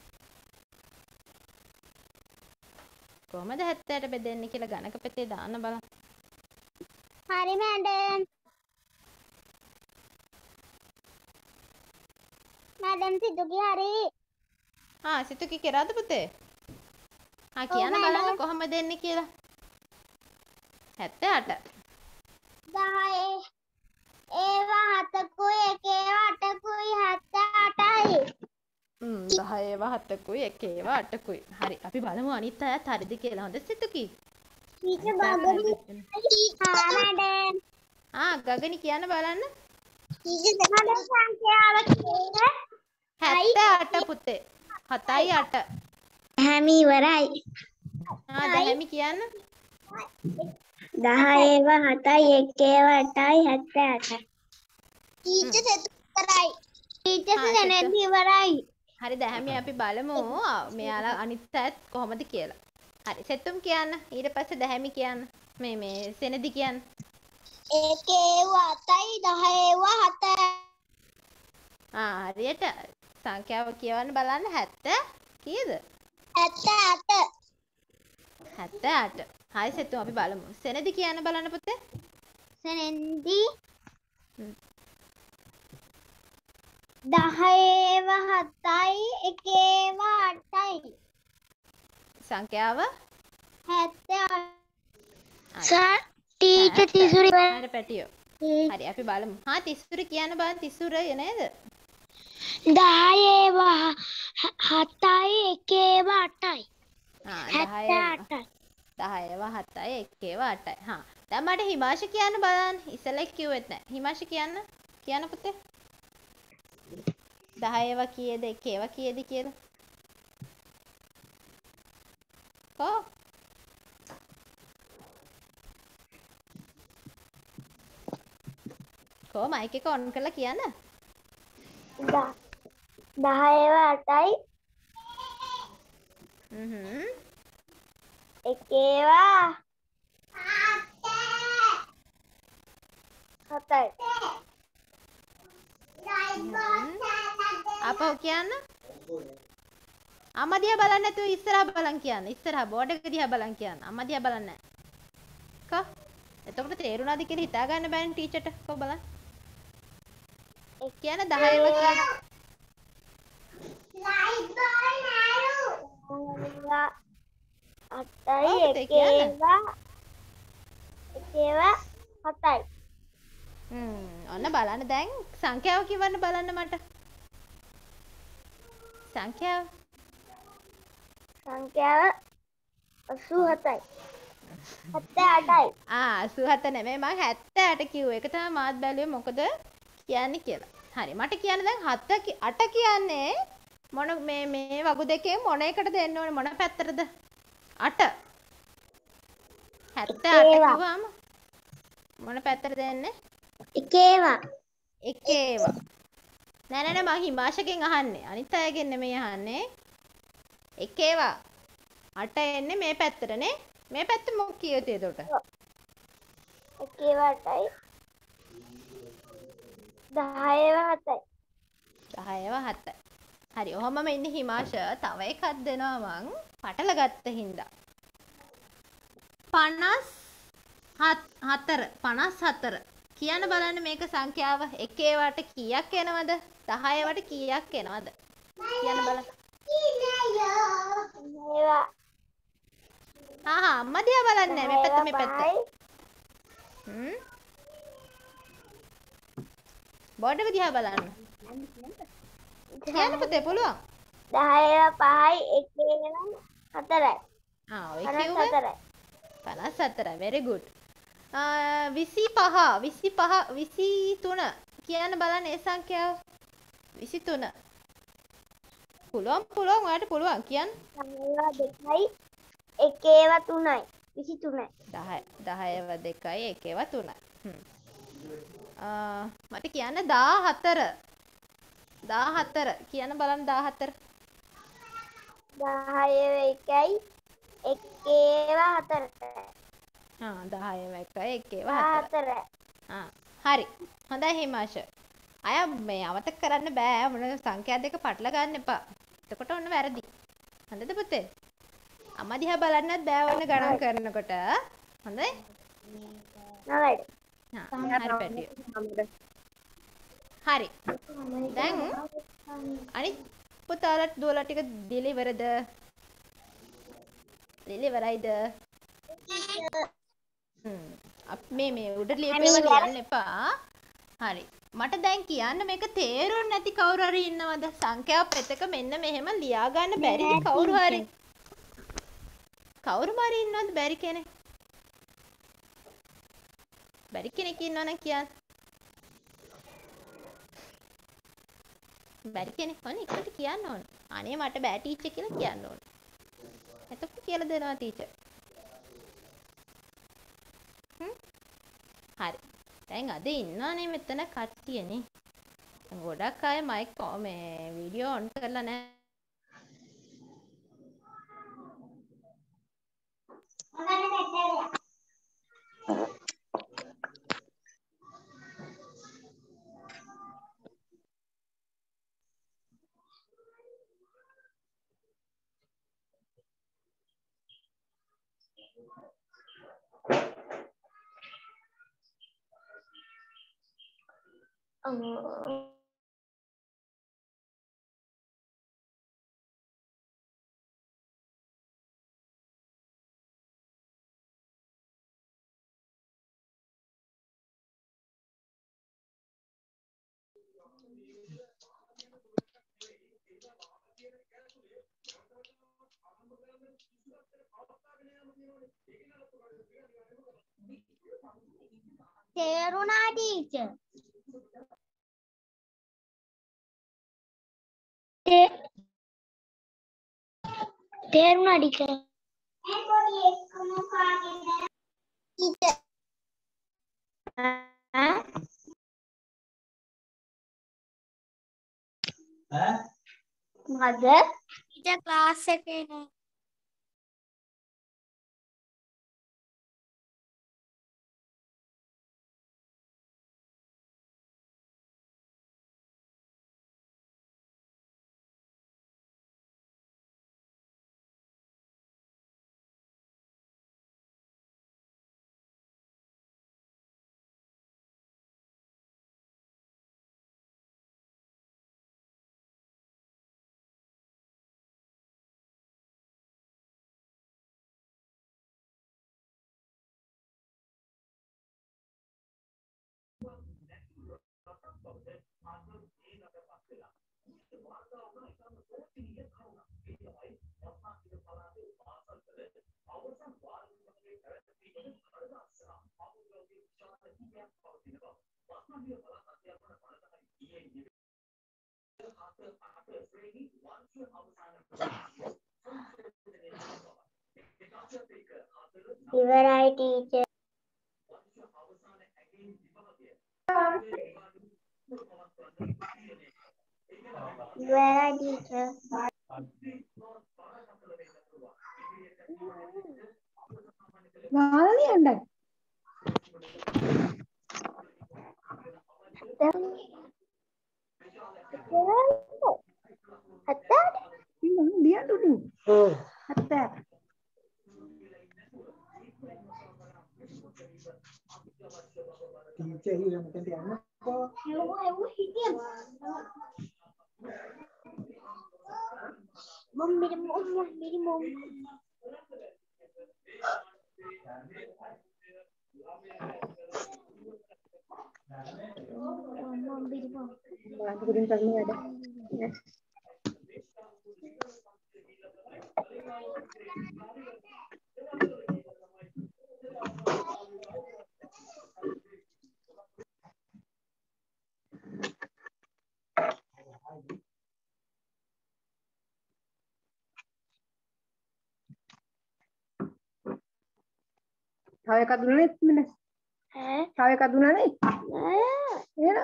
කොහමද හැත්තෑ අට බෙදෙන්නේ කියලා ගණක පැත්තේ දාන්න බලන්න. හරි මැඩම්. මැඩම් සිතුගේ හරි. ආ සිතුකි කරාද පුතේ? ආ කියන්න බලන්න කොහොමද දෙන්නේ කියලා. හැත්තෑ අට. දහය ඒවා හතකුයි එකේවා අටකුයි හැත්තෑ අටයි. හ්ම් දහයව හතකුයි එකේව අටකුයි. හරි අපි බලමු අනිත් අයත් හරිද කියලා. හොඳ සිතුකි. ටීචර් බගනි. ආ මැඩම්. ආ ගගනි කියන්න බලන්න. ටීචර් මැඩම් සංඛ්‍යාව කියන්නේ හැත්තෑ අට පුතේ. හතයි අට. හැමි ඉවරයි. ආ දැහැමි කියන්න. දහයව හතයි එකේව අටයි හැත්තෑ අටයි. ටීචර් සෙතු කරයි. ටීචර් සෙනෙත් ඉවරයි. හරි දැහැමි අපි බලමු මෙයාලා අනිත් අයත් කොහොමද කියලා. හරි සෙතුම් කියන්න. ඊට පස්සේ දැහැමි කියන්න. මේ මේ සෙනදි කියන්න. එකේව අටයි දහයව හතයි. ආ හරියට සංඛ්‍යාව කියවන්න බලන්න හැත්තෑ කීයද? හැත්තෑ අට. හැත්තෑ අට. හයි සෙතුම් අපි බලමු. සෙනදි කියන්න බලන්න පුතේ. සෙනෙන්දි දහයව හතයි එකේව අටයි. සංඛ්‍යාව හැත්තෑ සර් ටීචර් තිසුරි හරි පැටියෝ. හරි අපි බලමු. හා තිසුර කියන්න බලන්න තිසුර නේද? දහයව හතයි එකේව අටයි. ආ හැත්තෑ අටයි. දහයව හතයි එකේව අටයි. හා දැන් මට හිමාශ කියන්න බලන්න. ඉස්සෙල්ලා කිව්වෙත් නැහැ. හිමාශ කියන්න. කියන්න පුතේ. දහයව කීයද එකේව කීයද කියලා. කො කො මයික් එක ඔන් කරලා කියන්න. දහයව අටයි හ්ම් එකේවා හතයි. අපෝ කියන්න. අම්මා දිහා බලන්න නැතුව ඉස්සරහා බලන් කියන්න. ඉස්සරහා බෝඩ් එක දිහා බලන් කියන්න. අම්මා දිහා බලන්න නැහැ. කො එතකොට තේරුණාද කියලා හිතා ගන්න බෑනේ ටීචර්ට. කො බලන්න. ඒ කියන දහයව කියන අටයි එකේවා එකේවා හතයි. හ්ම් ඔන්න බලන්න දැන් සංඛ්‍යාව කියවන්න බලන්න මට. සංඛ්‍යාව සංඛ්‍යාව අසූ හතයි. හැත්තෑ අටයි. ආ අසූ හත නෙමෙයි මම හැත්තෑ අට කිව්වේ. ඒක තමයි මාත් බැලුවේ මොකද කියන්නේ කියලා. හරි මට කියන්න දැන් හත අට කියන්නේ මොන මේ මේ වගු දෙකේ මොන එකට දෙන්න ඕනේ මොන පැත්තටද? අට. හැත්තෑ අට කිව්වම මොන පැත්තට දෙන්නේ? එකේවා. එකේවා. නෑ නෑ නෑ මං හිමාශකෙන් අහන්නේ. අනිත් අයගෙන් නෙමෙයි අහන්නේ. එකේවා. අට එන්නේ මේ පැත්තටනේ. මේ පැත්ත මොකක් කියද එතකොට? එකේවා අටයි. දහයව හතයි. දහයව හතයි. හරි ඔහොමම ඉන්නේ හිමාශ. තව එකක් දෙනවා මං පටල ගත්ත හින්දා. පනස් හතර පනස් හතර කියන්න බලන්න මේක සංඛ්‍යාව එකේ වට කීයක් එනවද දහය වට කීයක් එනවද කියන්න බලන්න ඒවා හා හා අම්මා දිහා බලන්නේ මේ පැත්ත මේ පැත්ත හ්ම් බෝඩ් එක දිහා බලන්න කියන්න පුතේ පුළුවන් දහය පහයි එකේ හතරයි ආ ඔය පනස් කිව්වේ හතරයි පනස් හතරයි very good විසි පහ විසි පහ විසි තුන කියන්න බලන්න ඒ සංඛ්‍යාව විසි තුන පුළුවන් පුළුවන් ඔයාලට පුළුවන් කියන්න දහයව දෙකයි එකේව තුනයි විසි තුනයි දහය දහයව දෙකයි එකේව තුනයි හ්ම් මට කියන්න දාහතර දාහතර කියන්න බලන්න දාහතර දහයව එකයි එකේව හතරයි ආ දහයව එකයි එකේව හතරයි ආ හරි හොඳයි හිමාෂ අය මේ අමතක කරන්න බෑ මොන සංඛ්‍යා දෙක පටල ගන්න එපා එතකොට ඔන්න වැරදි හොඳද පුතේ අම්මා දිහා බලන්නත් බෑ ඔන්න ගණන් කරනකොට හොඳයි නවයි හා හරි පැටියෝ හරි දැන් අනිත් පුතාලට දුවලා ටික ඩෙලිවර්ද ඩෙලිවරයිද හ්ම් අප මේ මේ උඩ ලියපේව ලියන්න එපා හරි මට දැන් කියන්න මේක තේරුම් නැති කවුරු හරි ඉන්නවද සංඛ්‍යාව පෙතක මෙන්න මෙහෙම ලියා ගන්න බැරිද කවුරු හරි කවුරු හරි ඉන්නවද බැරි කෙනෙක් බැරි කෙනෙක් ඉන්නවනම් කියන්න බැරි කෙනෙක් වනේ එකට කියන්න ඕන අනේ මට බෑ ටීචර් කියලා කියන්න ඕන එතකොට කියලා දෙනවා ටීචර් හ්ම් හරි දැන් අද ඉන්නවනේ මෙතන කට්ටියනේ ගොඩක් අය මයික් මේ වීඩියෝ ඔන් කරලා නැහැ තේරුණා ටීචර් තේරුණා ටීචර් ටීචර් ඈ මොකද ටීචර් ක්ලාස් එකේ නේ ඉවරයි ටීචර් ඉවරයි ටීචර් වාලියන්න හතර ඉන්න දියන්ඩුඩු හතර Mom, मेरी mom, मेरी mom. Mom, मेरी mom. Aku kirim kamu ada. Ya. Tahu ya dulu nih, mana? Hah? Tahu ya dulu nih? Ah. Ya.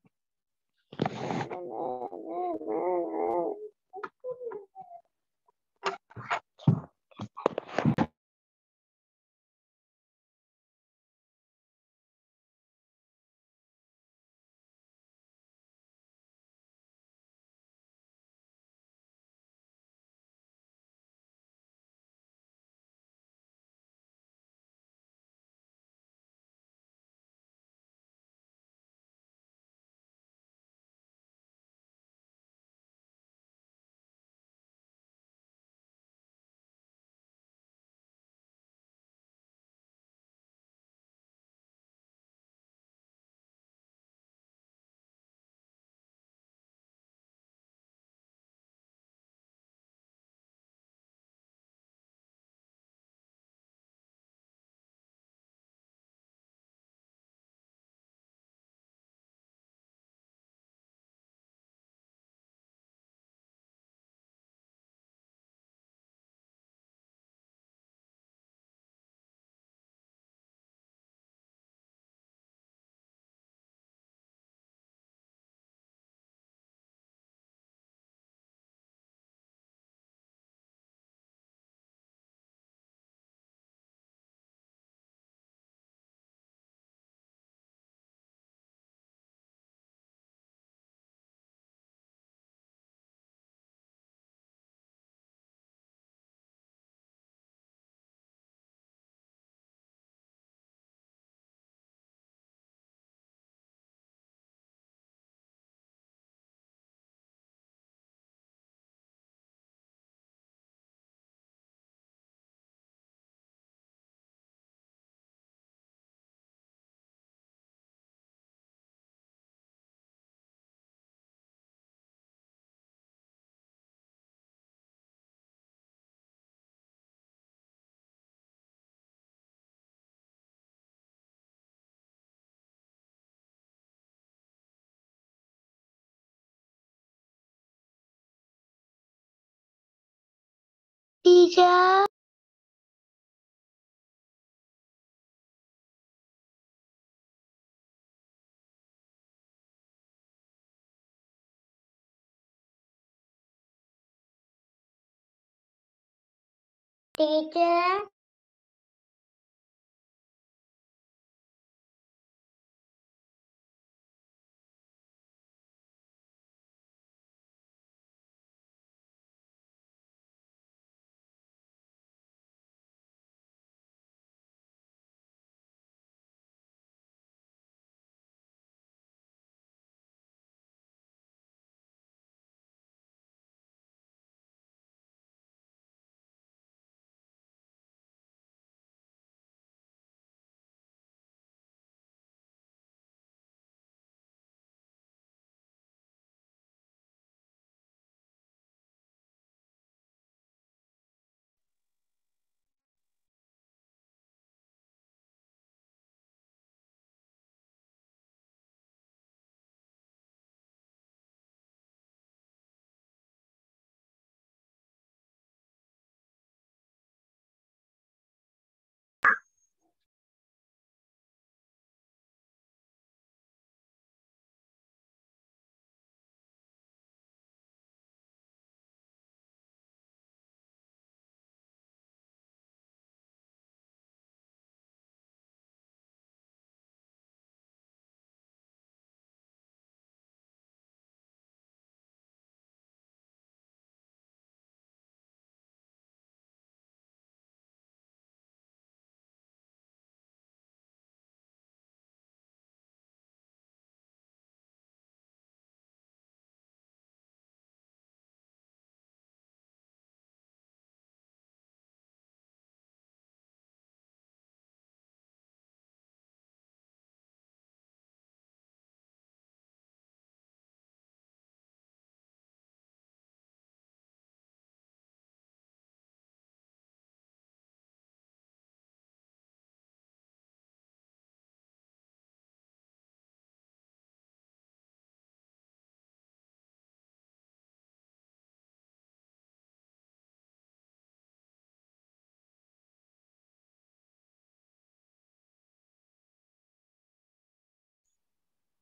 Teacher. Teacher.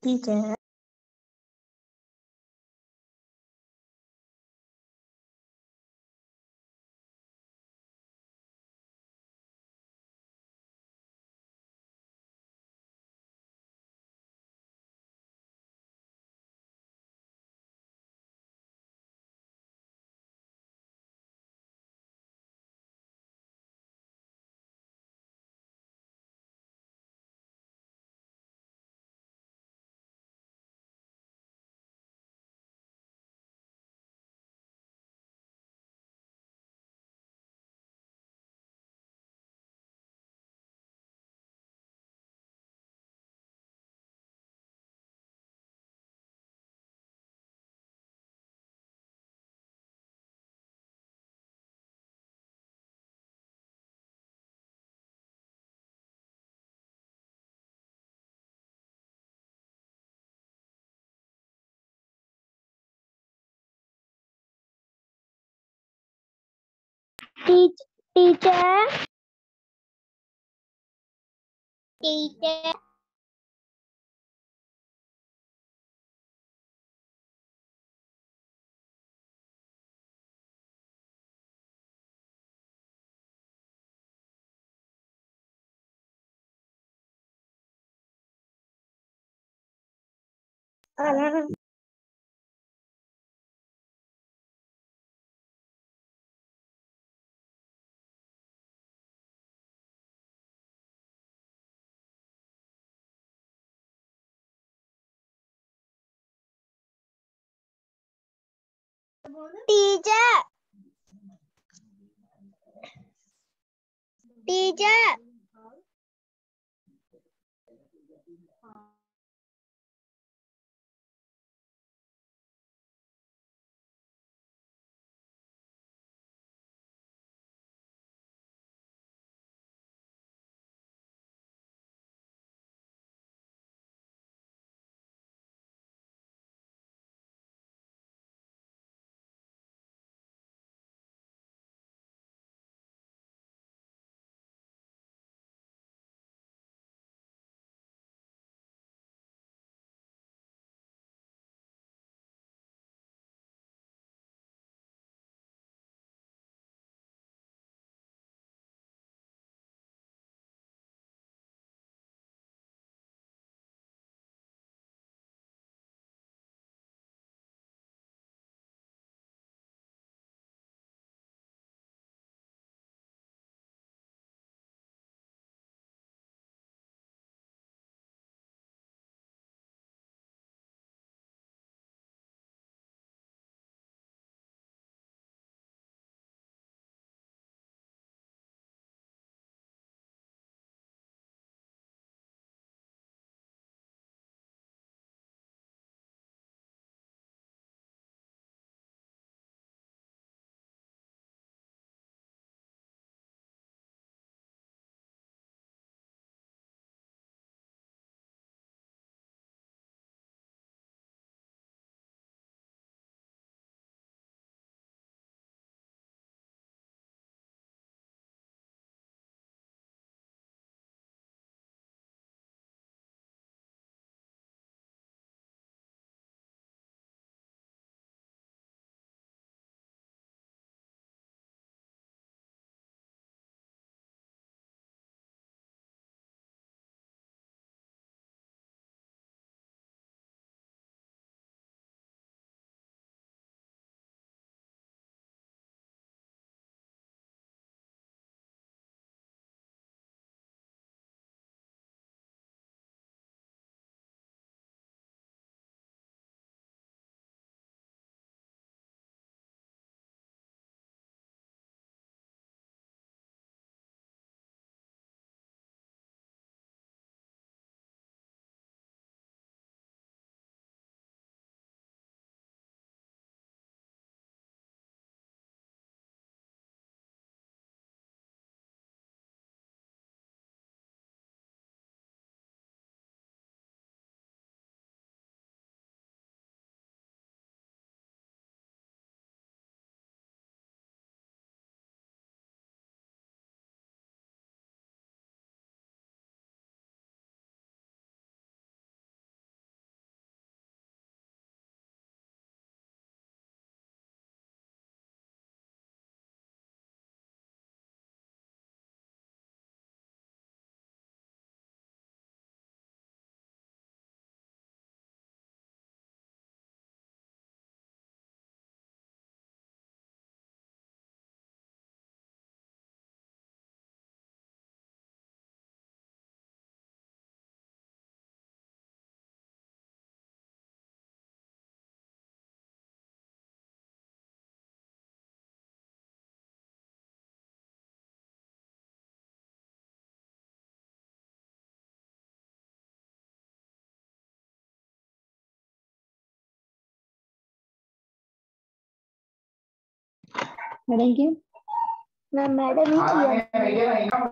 Teacher. Teach, teacher. Teacher. Teacher. Teacher. Madam की मैं madam ही किया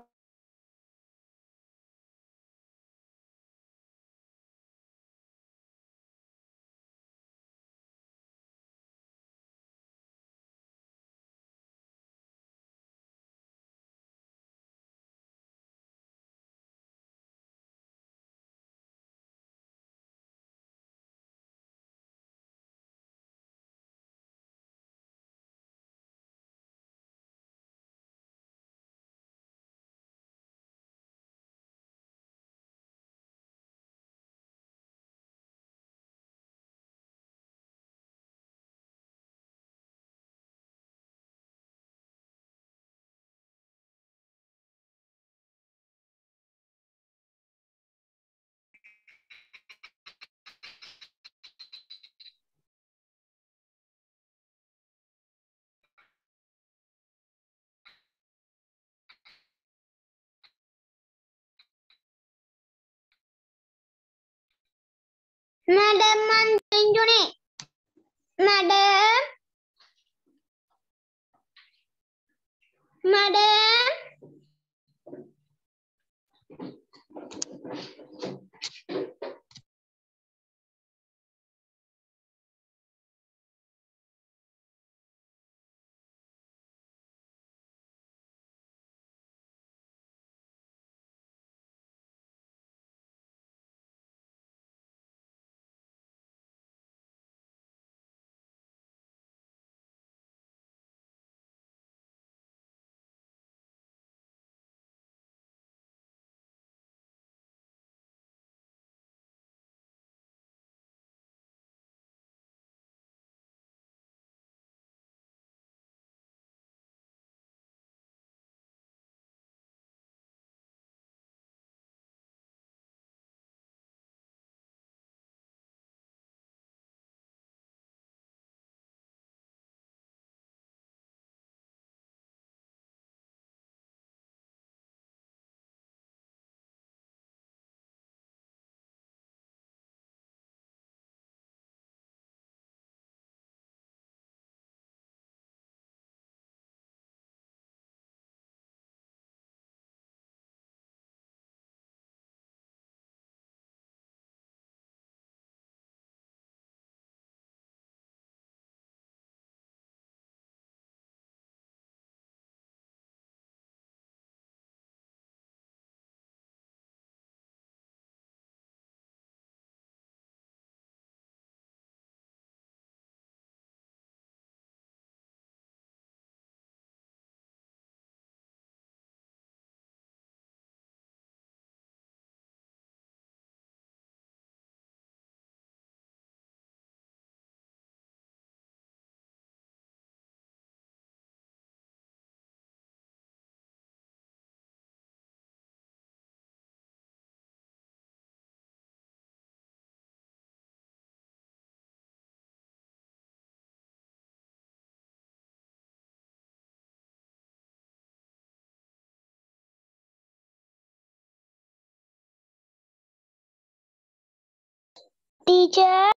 madam मंजुनी madam madam teacher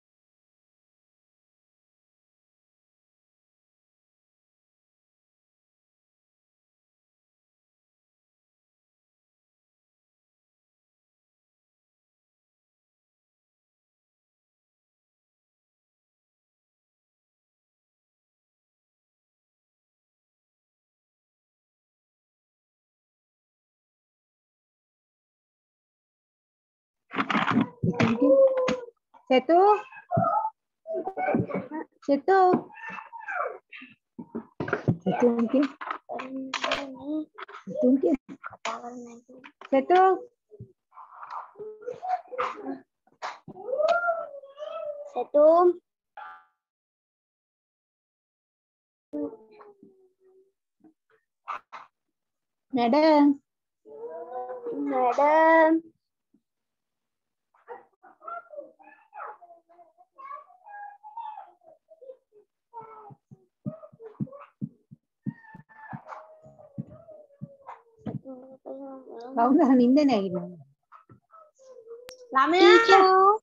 सेतु सेतु सेतु उनकी उनकी सेतु सेतु मैडम मैडम అవునా నిందనే ಆಗಿಲ್ಲ टीचर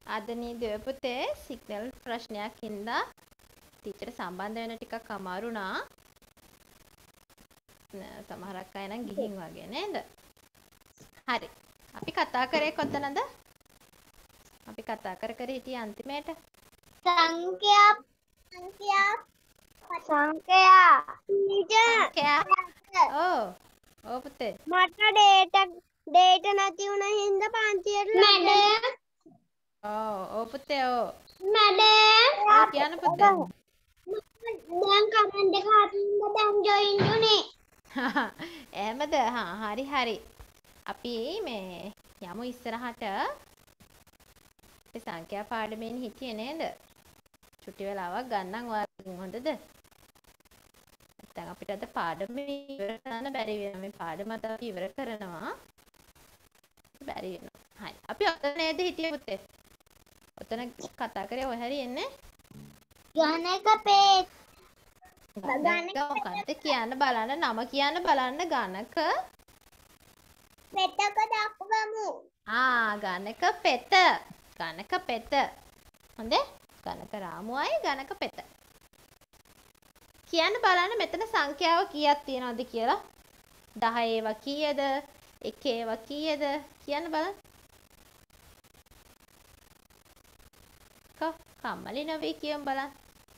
අද නීදුවේ පුතේ සිග්නල් ප්‍රශ්නයක් හින්දා ටීචර් සම්බන්ධ වෙන ටිකක් අමාරු නා. සමහරක් අය නම් ගිහින් වගේ නේද? හරි. අපි කතා කරේ කොතනද? අපි කතා කර කර හිටියේ අන්තිමේට. සංඛ්‍යා සංඛ්‍යා සංඛ්‍යා ටීචර් ඔව්. ඔව් පුතේ. මට ඩේටා ඩේටා නැති වුණ හින්දා පන්තියට මැඩම් ඔව් ඔව් පුතේ ඔව්. මැඩම් ඔව් කියන්න පුතේ. දැන් කමෙන්ට් එක අරින්න දැන් ජොයින් උනේ. එහෙමද? හා හරි හරි. අපි මේ යමු ඉස්සරහට. අපි සංඛ්‍යා පාඩමෙන් හිටියේ නේද? චුටි වෙලාවක් ගන්නම් ඔයාලගෙන් හොඳද? නැත්නම් අපිට අද පාඩම ඉවර කරන්න බැරි වෙනවා. මේ පාඩම අද අපි ඉවර කරනවා. බැරි වෙනවා. හරි. අපි ඔතන නේද හිටියේ පුතේ? ඔතන කතා කරේ ඔය හැරි එන්නේ? ගණක පේත් ගණක මොකක්ද කියන්න බලන්න නම කියන්න බලන්න ගණක පෙතක දක්වමු. ආ ගණක පෙත ගණක පෙත හොඳේ ගණක රාමුවයි ගණක පෙත කියන්න බලන්න මෙතන සංඛ්‍යාව කීයක් තියෙනවද කියලා දහ ඒවා කීයද එක ඒවා කීයද කියන්න බලන්න ක කම්මලි නොවේ කියමු බලන්න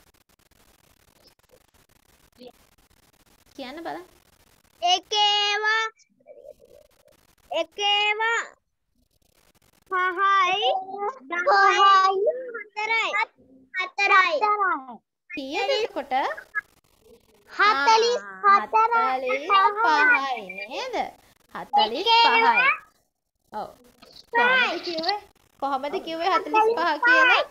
කියන්න බලන්න එකේවා එකේවා පහයි දහයි හතරයි හතරයි කීයද එතකොට හතලිස් හතරයි පහයි නේද හතලිස් පහයි ඔව් කොහොමද කිව්වේ කොහොමද කිව්වේ හතලිස් පහ කියලා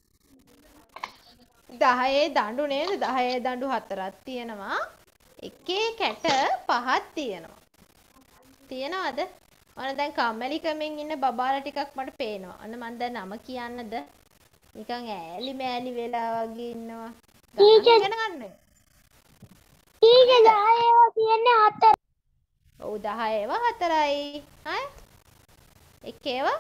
දහයේ දඬු නේද දහයේ දඬු හතරක් තියෙනවා එකේ කැට පහක් තියෙනවා තියෙනවද ඔන්න දැන් කම්මැලිකමෙන් ඉන්න බබාලා ටිකක් මට පේනවා ඔන්න මම දැන් නම කියන්නද නිකන් ඈලි මෑලි වෙලා වගේ ඉන්නවා ගණන් ගන්න ටීචර් දහයේවා තියෙන්නේ හතර ඔව් දහයේවා හතරයි හය එකේවා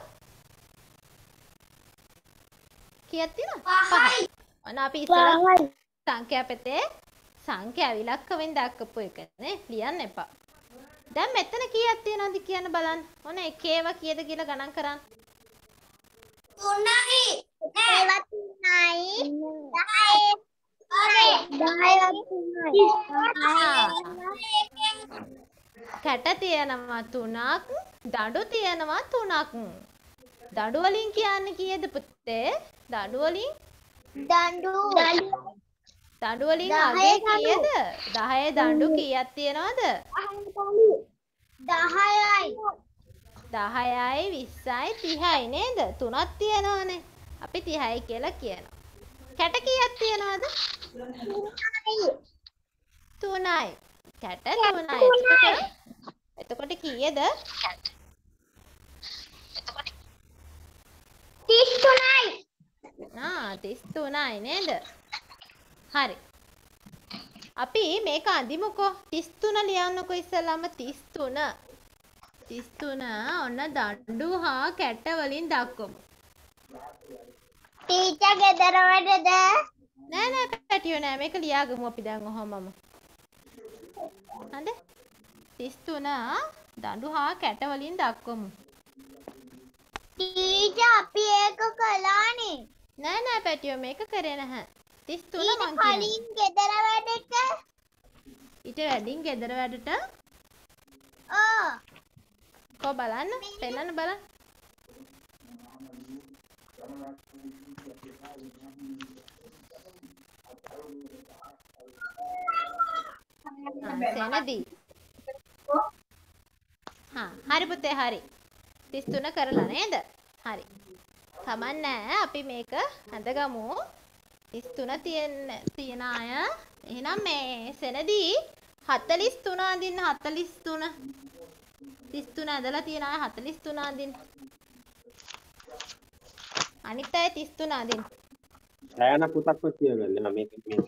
කීයක් තියෙනවද පහයි ඔන්න අපි ඉස්සර සංඛ්‍යා පෙතේ සංඛ්‍යා ඉලක්කවෙන් දක්වපු එක නේ ලියන්න එපා. දැන් මෙතන කීයක් තියෙනවද කියන්න බලන්න. ඔන්න එකේව කීයද කියලා ගණන් කරන්න. තුනයි. ඒවා තුනයි. දහයි. දහයි තුනයි. කැට තියෙනවා තුනක්, දඬු තියෙනවා තුනක්. දඬු වලින් කියන්නේ කීයද පුතේ? දඬු වලින් දඬු දඬු වලින් අගේ කීයද? දහයේ දඬු කීයක් තියෙනවද? දහයයි. දහයයි විස්සයි තිහයි නේද? තුනක් තියෙනවනේ. අපි තිහයි කියලා කියනවා. කැට කීයක් තියෙනවද? තුනයි. කැට තුනයි. එතකොට එතකොට කීයද? තිස් තුනයි. ආ තිස් තුනයි නේද? හරි. අපි මේක අඳිමුකෝ. තිස් තුන ලියන්නකෝ ඉස්සෙල්ලාම තිස් තුන. තිස් තුන ඔන්න දඬු හා කැට වලින් දක්වමු. ටීචර් ගෙදර වැඩද? නෑ නෑ පැටියෝ නෑ මේක ලියාගමු අපි දැන් ඔහොමම. හරිද? තිස් තුන දඬු හා කැට වලින් දක්වමු. ටීචර් අපි ඒක කළානේ. නෑ නෑ පැටියෝ මේක කරේ නැහැ. තිස් තුන ඊට මං කියනවා. කලින් ගෙදර වැඩට ඊට වැඩින් ගෙදර වැඩට ඕ කො බලන්න පෙන්නන්න බලන්න. සෙනදී. හා හරි පුතේ හරි. තිස් තුන කරලා නේද? හරි. කමන්නේ අපි මේක හඳගමු. තිස් තුන තියෙන තියෙන අය එහෙනම් මේ සෙනදී හතලිස් තුන අඳින්න හතලිස් තුන තිස් තුන ඇදලා තියෙන අය හතලිස් තුන අඳින්න අනිත් අය තිස් තුන අඳින්න ඈන පුතක්ව කියගන්න මේක මේ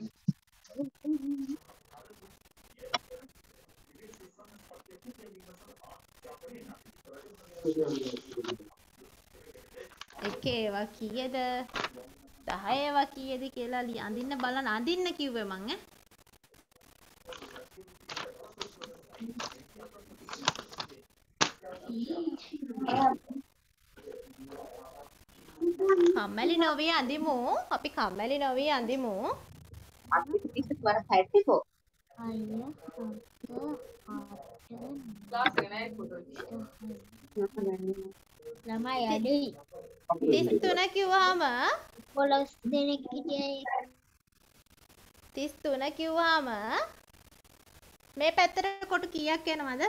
එක ඒවා කීයද? දහ ඒවා කීයද කියලා ලි අඳින්න බලන්න. අඳින්න කිව්වේ මං ඈ. කම්මැලි නොවී අඳිමු. අපි කම්මැලි නොවී අඳිමු. ළමයි අඩුයි. තිස් තුන කිව්වහම පොළොස් දෙනෙක් හිටියේ. තිස් තුන කිව්වහම මේ පැත්තට කොටු කීයක් එනවද?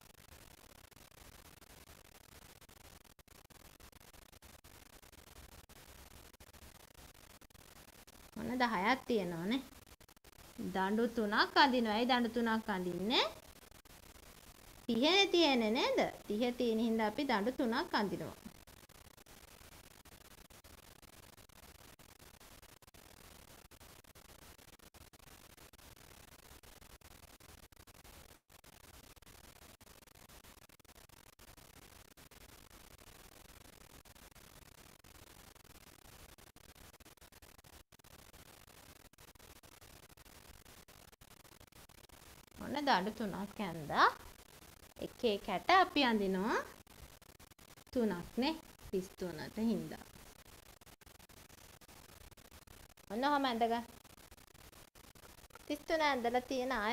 මොන දහයක් තියෙනවනේ. දඬු තුනක් අඳිනවා. ඒ දඬු තුනක් අඳින්නේ තිහේ තියෙන්නේ නේද? තිහ තියෙන හින්දා අපි දඬු තුනක් අඳිනවා. ඔන්න දඬු තුනක් ඇඳා එක එක ඇට අපි අඳිනවා තුනක් නේ තිස් තුනට හින්දා. ඔන්න ඔහම ඇඳගන්න. තිස් තුන ඇඳලා තියෙන අය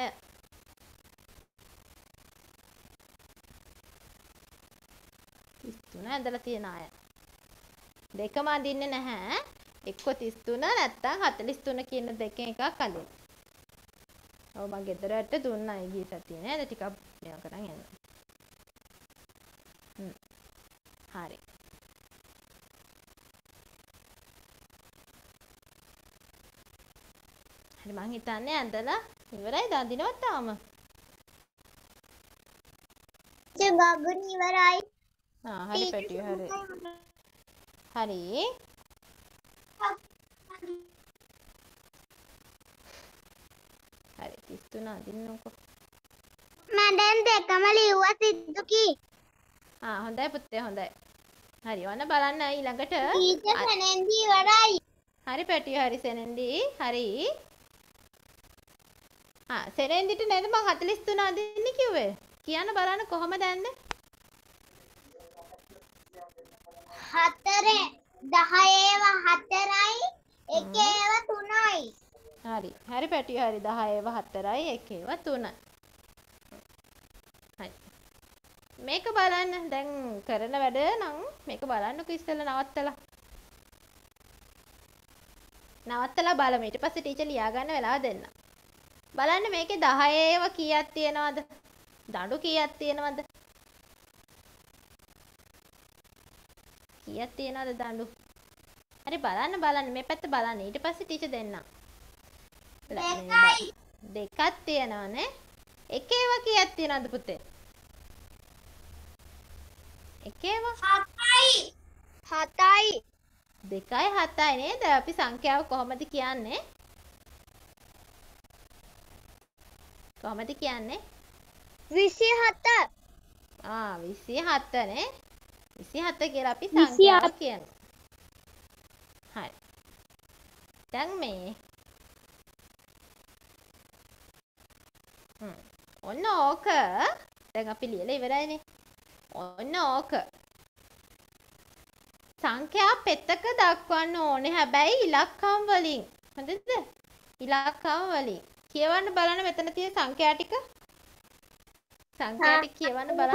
තිස් තුන ඇඳලා තියෙන අය දෙකම අඳින්නේ නැහැ. එක්ක තිස් තුන නැත්තම් හතළිස් තුන කියන දෙකෙන් එකක් අඳින්න. ඔව් මම ගෙදරට දුන්නා ඒ ගිය සතියේ නේද? ටිකක් මේවා කරන් යන්න. හ්ම්. හරි. හරි මං හිතන්නේ ඇඳලා ඉවරයි දඳිනවත් තාම. ගගන් ඉවරයි. ආ හරි පැටිය හරි. හරි. හරි තිස් තුන අඳින්නකො. මම දැන් දෙකම ලිව්වා සිද්දු කී. ආ හොඳයි පුතේ හොඳයි. හරි ඔන්න බලන්න ඊළඟට. ටීචර් සෙනෙන්දි ඉවරයි. හරි පැටිය හරි සෙනෙන්දි හරි. ආ සෙනෙන්දිට නේද මං හතළිස් තුන අඳින්න කිව්වේ? කියන්න බලන්න කොහමද ඇන්නේ? හතරේ දහයේව හතරයි එකේව තුනයි. හරි. හරි පැටිය හරි දහයේව හතරයි එකේව තුනයි. හරි. මේක බලන්න දැන් කරන වැඩ නම් මේක බලන්නකො ඉස්සෙල්ලා නවත්තලා. නවත්තලා බලමු. ඊට පස්සේ ටීචර් ලියා ගන්න වෙලාව දෙන්න. බලන්න මේකේ දහයේව කීයක් තියෙනවද? දඬු කීයක් තියෙනවද? කීයක් තියෙනවද දඬු? හරි බලන්න බලන්න මේ පැත්ත බලන්න. ඊට පස්සේ ටීචර් දෙන්නම්. දෙකයි. දෙකක් තියෙනවනේ. එකේව කීයක් තියෙනවද පුතේ? එකේව හතයි. හතයි. දෙකයි හතයි නේද? අපි සංඛ්‍යාව කොහොමද කියන්නේ? කොහොමද කියන්නේ? විසිහත. ආ විසිහත නේ. විසිහත කියලා අපි සංඛ්‍යාව කියනවා. හරි. දැන් මේ හ්ම් ඔන්න ඕක දැන් අපි ලියලා ඉවරයිනේ. ඔන්න ඕක සංඛ්‍යා පෙත්තක දක්වන්න ඕනේ. හැබැයි ඉලක්කම් වලින්. හොඳද? ඉලක්කම් වලින්. කියවන්න බලන්න මෙතන තියෙන සංඛ්‍යා ටික. සංඛ්‍යා ටික කියවන්න බලන්න.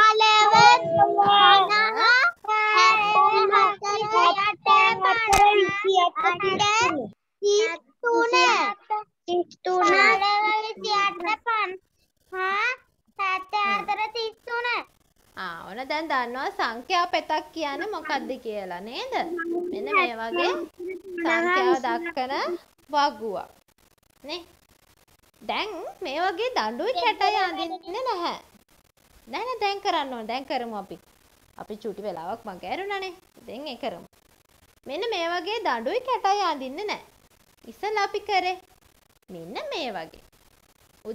ආ ඔන්න දැන් දන්නවා සංඛ්‍යා පෙතක් කියන්නේ මොකක්ද කියලා නේද? මෙන්න මේ වගේ සංඛ්‍යාව දක්වන වගුවක්. නේ? දැන් මේ වගේ දඬුයි කැටයි අඳින්නේ නැහැ. නෑ නෑ දැන් කරන්න ඕන. දැන් කරමු අපි. අපි චුටි වෙලාවක් මග ඇරුණානේ. දැන් ඒ කරමු. මෙන්න මේ වගේ දඬුයි කැටයි අඳින්නේ නැහැ. ඉස්සෙල්ලා අපි කරේ මෙන්න මේ වගේ.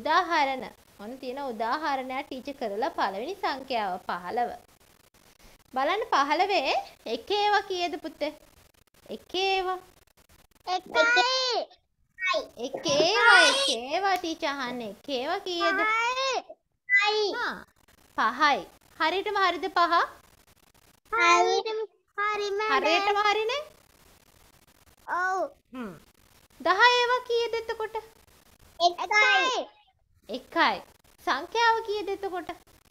උදාහරණ. ඔන්න තියෙන උදාහරණයක් ටීචර් කරලා පළවෙනි සංඛ්‍යාව පහළව. බලන්න පහළවේ එක ඒවා කීයද පුතේ? එක ඒවා. එකයි. එක ඒවා එක ඒවා ටීචර් අහන්නේ. එක ඒවා කීයද? පහයි. හා පහයි. හරියටම හරිද පහ? හරියටම හරි මැඩම්. හරියටම හරිනේ? ඔව්. හ්ම්. දහ ඒවා කීයද එතකොට? එකයි. එකයි. සංඛ්‍යාව කීයද එතකොට?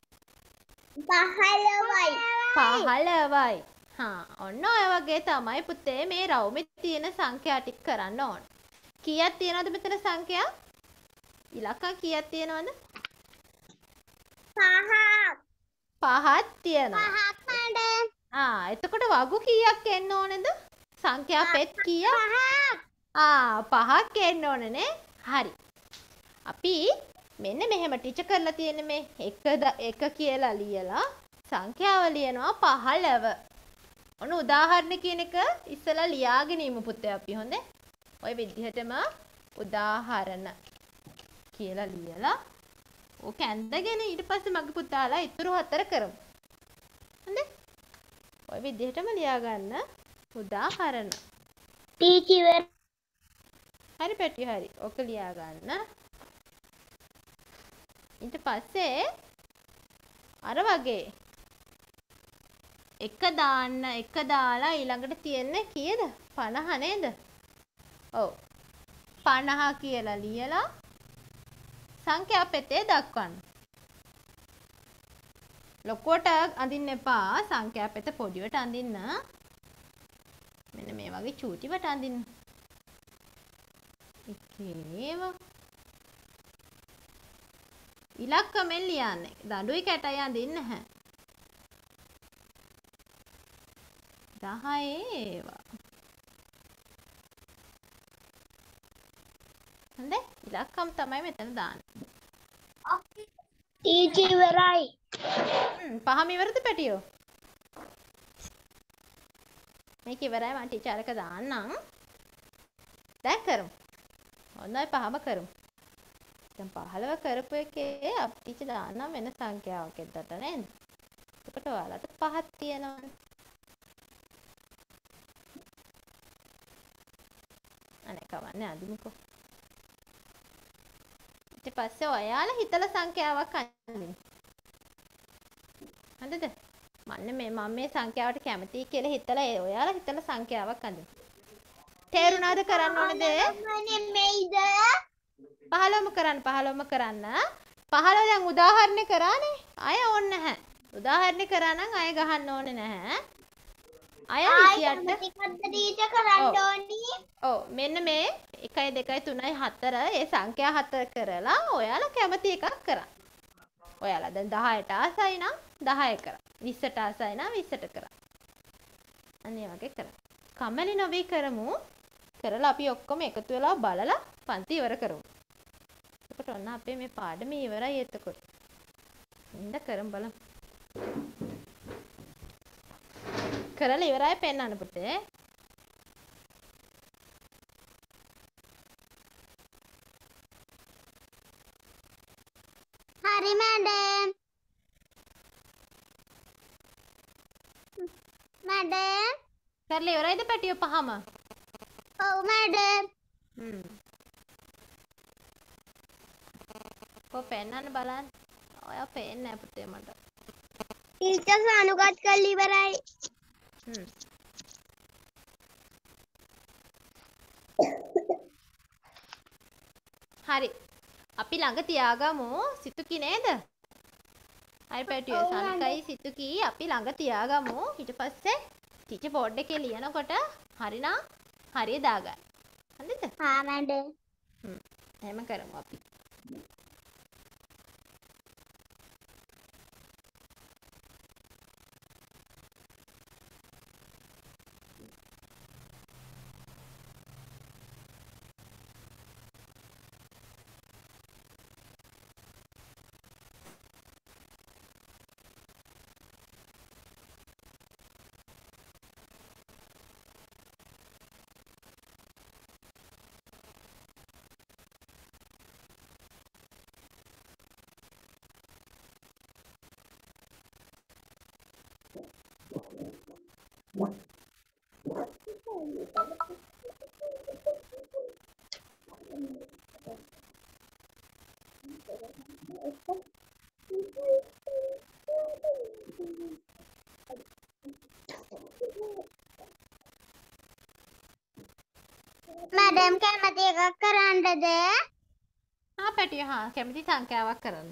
පහළොවයි. පහළොවයි. හා ඔන්න ඔය වගේ තමයි පුතේ මේ රවුමේ තියෙන සංඛ්‍යා ටික කරන්න ඕන. කීයක් තියෙනවද මෙතන සංඛ්‍යා? ඉලක්කම් කීයක් තියෙනවද? පහක්. පහක් තියෙනවා. පහක් මැඩම්. ආ එතකොට වගු කීයක් එන්න ඕනේද? සංඛ්‍යා පෙත් කීයක්? පහක්. ආ පහක් එන්න ඕනනේ. හරි. අපි මෙන්න මෙහෙම ටීචර් කරලා තියෙන මේ එක එක කියලා ලියලා සංඛ්‍යාව ලියනවා පහළොව. ඔන්න උදාහරණ කියන එක ඉස්සලා ලියාගෙන ඉමු පුතේ අපි හොඳේ. ඔය විදිහටම උදාහරණ කියලා ලියලා ඕක ඇඳගෙන ඊට පස්සේ මගේ පුතාලා ඉතුරු හතර කරමු. හොඳේ? ඔය විදිහටම ලියා ගන්න උදාහරණ. ටීචර් හරි පැටි හරි. ඕක ලියා ගන්න. ඊට පස්සේ අර වගේ එක දාන්න එක දාලා ඊළඟට තියෙන්නේ කීයද? පනහ නේද? ඔව්. පනහ කියලා ලියලා සංඛ්‍යා පෙතේ දක්වන්න. ලොකුවට අඳින්න එපා. සංඛ්‍යා පෙත පොඩිවට අඳින්න. මෙන්න මේ වගේ චූටිවට අඳින්න. එකේවා ඉලක්කමෙන් ලියන්නේ. දඬුයි කැටයි අඳින්න නැහැ. දහ ඒවා. හොඳේ? ඉලක්කම් තමයි මෙතන දාන්නේ. ටීචර් ඉවරයි. හ්ම් පහම ඉවරද පැටියෝ? මේක ඉවරයි මම ටීචර් එක දාන්නම්. දැන් කරමු. ඔන්න ඔය පහම කරමු. දැන් පහළොව කරපු එකේ අපි ටීචර් දාන්නම් වෙන සංඛ්‍යාවක් එක්කට නේද? එතකොට ඔයාලට පහක් තියෙනවනේ. අනේ කවන්නේ අදිමුකෝ. ඊට පස්සේ ඔයාලා හිතලා සංඛ්‍යාවක් අඳින්න. හරිද? මන්න මේ මම මේ සංඛ්‍යාවට කැමතියි කියලා හිතලා ඒ ඔයාලා හිතලා සංඛ්‍යාවක් අඳින්න. තේරුණාද කරන්න ඕනේ දේ? නෙමෙයිද? පහළොවම කරන්න පහළොවම කරන්න. පහළොව දැන් උදාහරණේ කරානේ. අය ඕනේ නැහැ. උදාහරණේ කරා නම් අය ගහන්න ඕනේ නැහැ. අය විසිඅට ටීචර් කරන්න ඕනි. ඔව් මෙන්න මේ එකයි දෙකයි තුනයි හතර ඒ සංඛ්‍යා හතර කරලා ඔයාලා කැමති එකක් කරා. ඔයාලා දැන් දහයට ආසයි නම් දහය කරා. විස්සට ආසයි නම් විස්සට කරා. අන්න ඒ වගේ කරා. කම්මැලි නොවී කරමු. කරලා අපි ඔක්කොම එකතු වෙලා බලලා පන්ති ඉවර කරමු. එතකොට ඔන්න අපේ මේ පාඩම ඉවරයි එතකොට. ඉන්න කරමු බලමු. කරලා ඉවරයි පෙන්නන්න පුතේ. හරි මැඩම්. මැඩම්. කරලා ඉවරයිද පැටියෝ පහම? ඔව් මැඩම්. හ්ම්. කො පෙන්නන්න බලන්න. ඔයා පේන්නේ නැහැ පුතේ මට. ටීචර් සානුගත කරලා ඉවරයි. හ්ම්. හරි. අපි ළඟ තියාගමු සිතුකි නේද? හරි පැටියෝ සනිකයි සිතුකි අපි ළඟ තියාගමු. ඊට පස්සේ ටීචර් බෝඩ් එකේ ලියනකොට හරිනම් හරිය දාගන්න. හරිද? හා මැඩම්. හ්ම්. එහෙම කරමු අපි. මැඩම් කැමති එකක් කරන්නද? ආ පැටිය හා කැමති සංඛ්‍යාවක් කරන්න.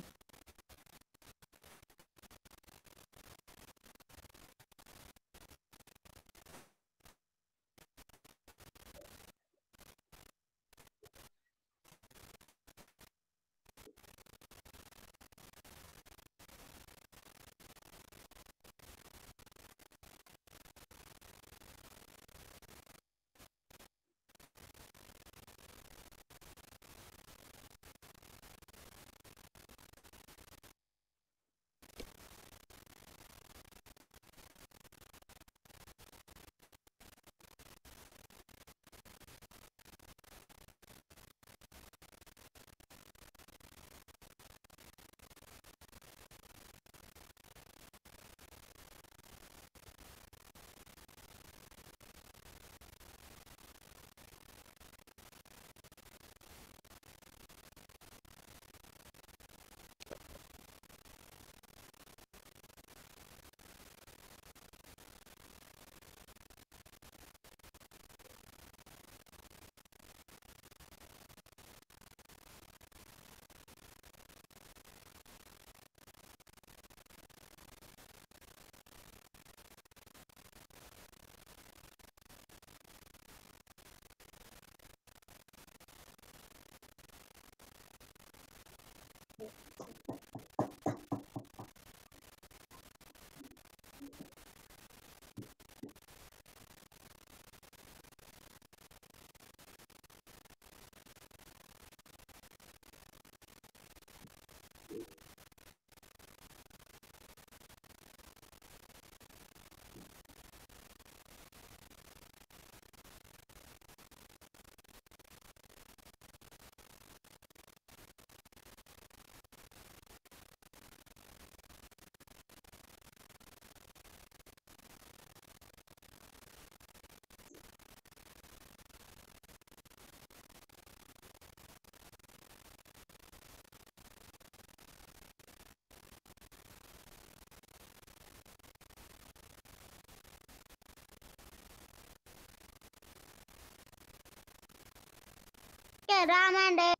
කරා මැඩම්.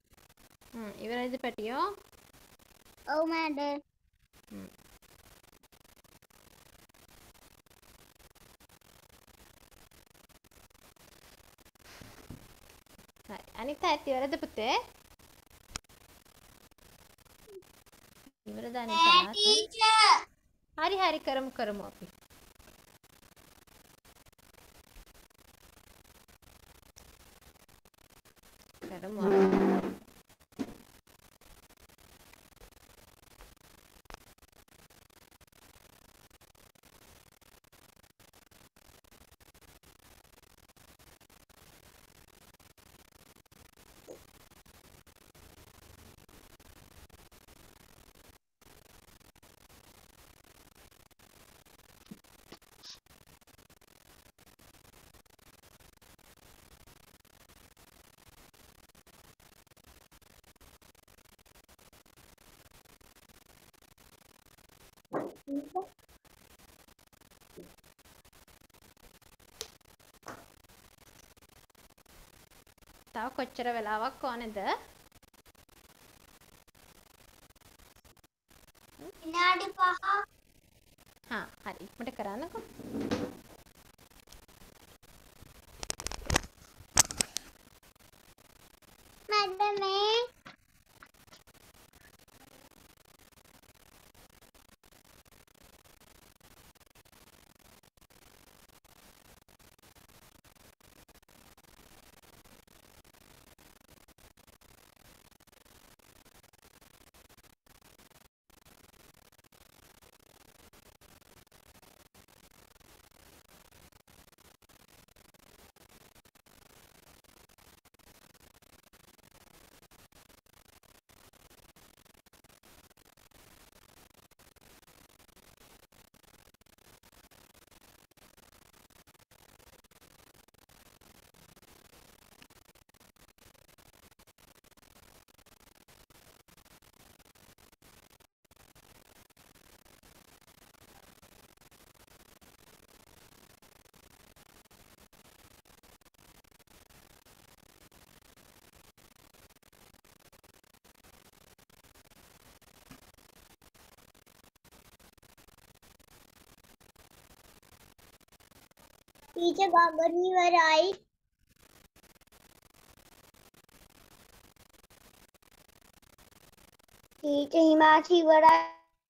හ්ම් ඉවරයිද පැටියෝ? ඔව් මැඩම්. හ්ම්. හරි අනිත් අයත් ඉවරද පුතේ? ඉවරද අනිත් අයත්? ටීචර්. හරි හරි කරමු කරමු අපි. කරමු අපි. තව කොච්චර වෙලාවක් ඕනේද? විනාඩි පහක්. හා හරි ඉක්මනට කරන්නකෝ. මැඩම් මේ ටීචර් ගගන ඉවරයි. ටීචර් හිමාචි ඉවරයි.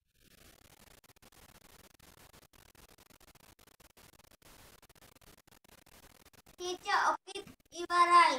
ටීචර් අපි ඉවරයි.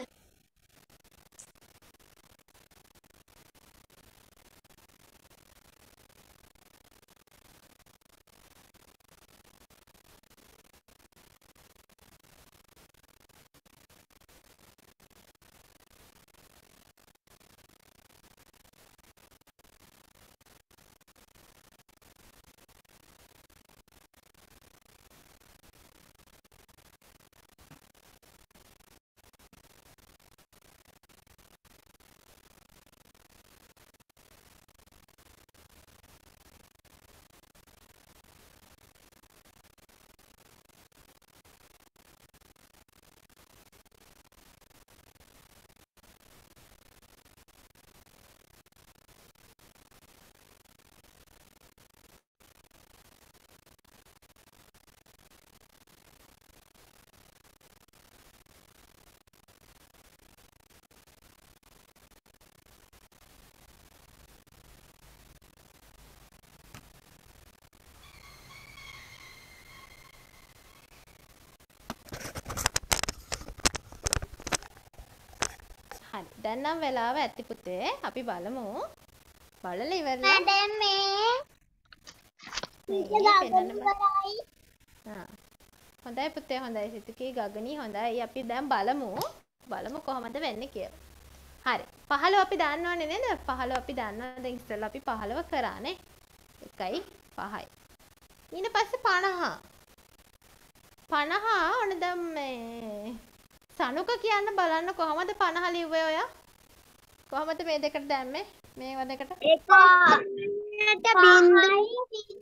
හරි. දැන් නම් වෙලාව ඇති පුතේ. අපි බලමු. බලලා ඉවරලා. මැඩම් මේ ටීචර් ගගන ඉවරයි. ආ. හොඳයි පුතේ හොඳයි. සිතුකී ගගනී හොඳයි. අපි දැන් බලමු. බලමු කොහොමද වෙන්නේ කියලා. හරි. පහළොව අපි දන්නවනේ නේද? පහළොව අපි දන්නවා. දැන් ඉස්සෙල්ලා අපි පහළොව කරානේ. එකයි පහයි. ඊට පස්සේ පනහ. පනහ ඕන දැන් මේ සනුක කියන්න බලන්න කොහොමද පනහ ලිව්වේ ඔයා? කොහොමද මේ දෙකට දැම්මේ? මේවා දෙකට? එකකට බිංදුවයි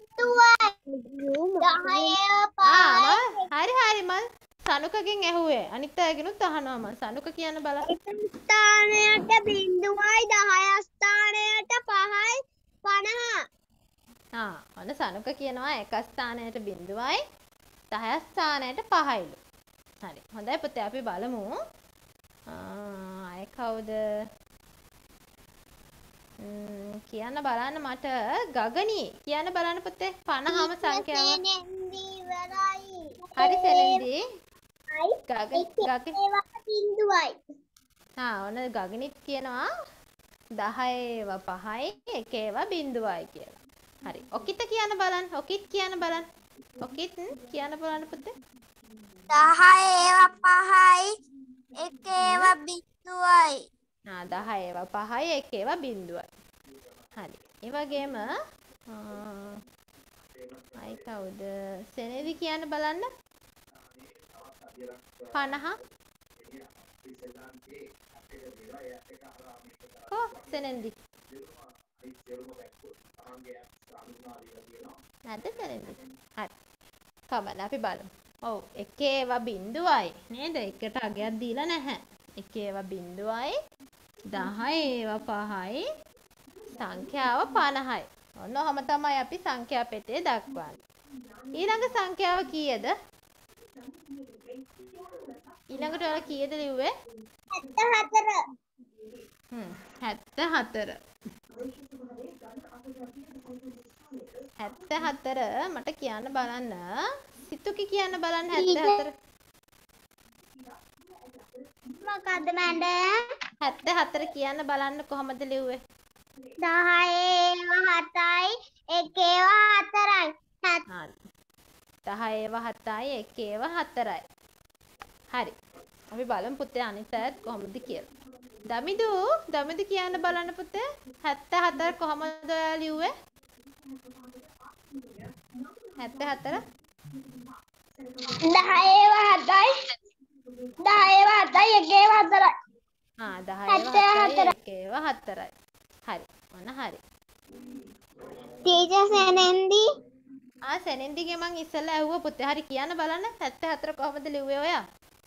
දහය ආ හරි හරි මම සනුකගෙන් ඇහුවේ. අනිත් අයගෙනුත් අහනවා මම. සනුක කියන්න බලන්න. ස්ථානයට බිංදුවයි දහය ස්ථානයට පහයි පනහ. ආ ඔන්න සනුක කියනවා එක ස්ථානයට බිංදුවයි දහය ස්ථානයට පහයිලු. හරි. හොඳයි පුතේ අපි බලමු. අය කවුද? ම්ම් කියන්න බලන්න මට ගගනී කියන්න බලන්න පුතේ පනහම සංඛ්‍යාව. සෙනෙන්දි ඉවරයි. හරි සෙනෙන්දි. ගග ගග ඒවා බිංදුවයි. ආ ඔන්න ගගනිත් කියනවා දහයව පහයි එකේව බිංදුවයි කියලා. හරි. ඔකිත කියන්න බලන්න. ඔකිත් කියන්න බලන්න. ඔකිත් කියන්න බලන්න පුතේ. දහයව පහයි එකේව බිංදුවයි. ආ දහයව පහයි එකේව බිංදුවයි. හරි. ඒ වගේම අය කවුද? සෙනෙවි කියන්න බලන්න. පනහ. කො සෙනෙන්දි. නැද්ද සෙනෙන්දි? හරි. කමන්න අපි බලමු. ඔව් එකේව බිංදුවයි නේද? එකට අගයක් දීලා නැහැ. එකේව බිංදුවයි දහයව පහයි සංඛ්‍යාව පනහයි. ඔන්න ඔහම තමයි අපි සංඛ්‍යා පෙතේ දක්වන්නේ. ඊළඟ සංඛ්‍යාව කීයද? ඊළඟට ඔයාලා කීයද ලිව්වේ? හැත්තෑ හතර. හ්ම් හැත්තෑ හතර. හැත්තෑ හතර මට කියන්න බලන්න. සිතුකි කියන්න බලන්න හැත්තෑ හතර. මොකද්ද මැඩම්? හැත්තෑ හතර කියන්න බලන්න කොහොමද ලිව්වේ? දහයව හතයි එකේව හතරයි. දහයව හතයි එකේව හතරයි. හරි. අපි බලමු පුතේ අනිත් අයත් කොහොමද කියලා. දමිදු දමිදු කියන්න බලන්න පුතේ හැත්තෑ හතර කොහොමද ඔයා ලිව්වේ? හැත්තෑ හතර දහයව හතයි දහයව හතයි එකේව හතරයි. ආ දහයව හතයි එකේව හතරයි. හරි. ඔන්න හරි. ටීචර් සෙනෙන්දි ආ සෙනෙන්දිගේ මං ඉස්සෙල්ලා ඇහුවා පුතේ. හරි කියන්න බලන්න හැත්තෑ හතර කොහොමද ලිව්වේ ඔයා?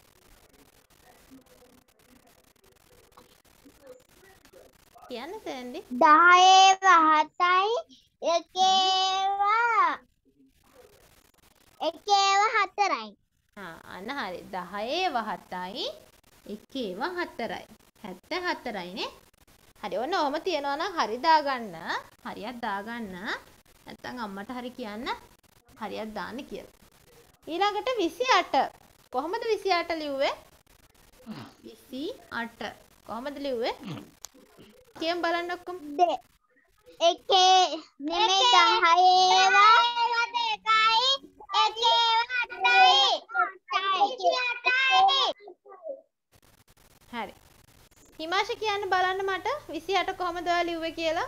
කියන්න සෙනෙන්දි. දහයව හතයි එකේව එකේව හතරයි. ආ අන්න හරි. දහයේව හතයි එකේව හතරයි. හැත්තෑ හතරයි නේ. හරි ඔන්න ඔහම තියනවා නම් හරි දාගන්න. හරියක් දාගන්න. නැත්තම් අම්මට හරි කියන්න හරියක් දාන්න කියලා. ඊළඟට විසි අට. කොහොමද විසි අට ලිව්වේ? විසි අට. කොහොමද ලිව්වේ? කියමු බලන්න ඔක්කොම. එකේ නෙමෙයි දහයේව දෙකයි එකේව අටයි. හරි. හිමාෂ කියන්න බලන්න මට විසි අට කොහොමද ඔයා ලිව්වේ කියලා.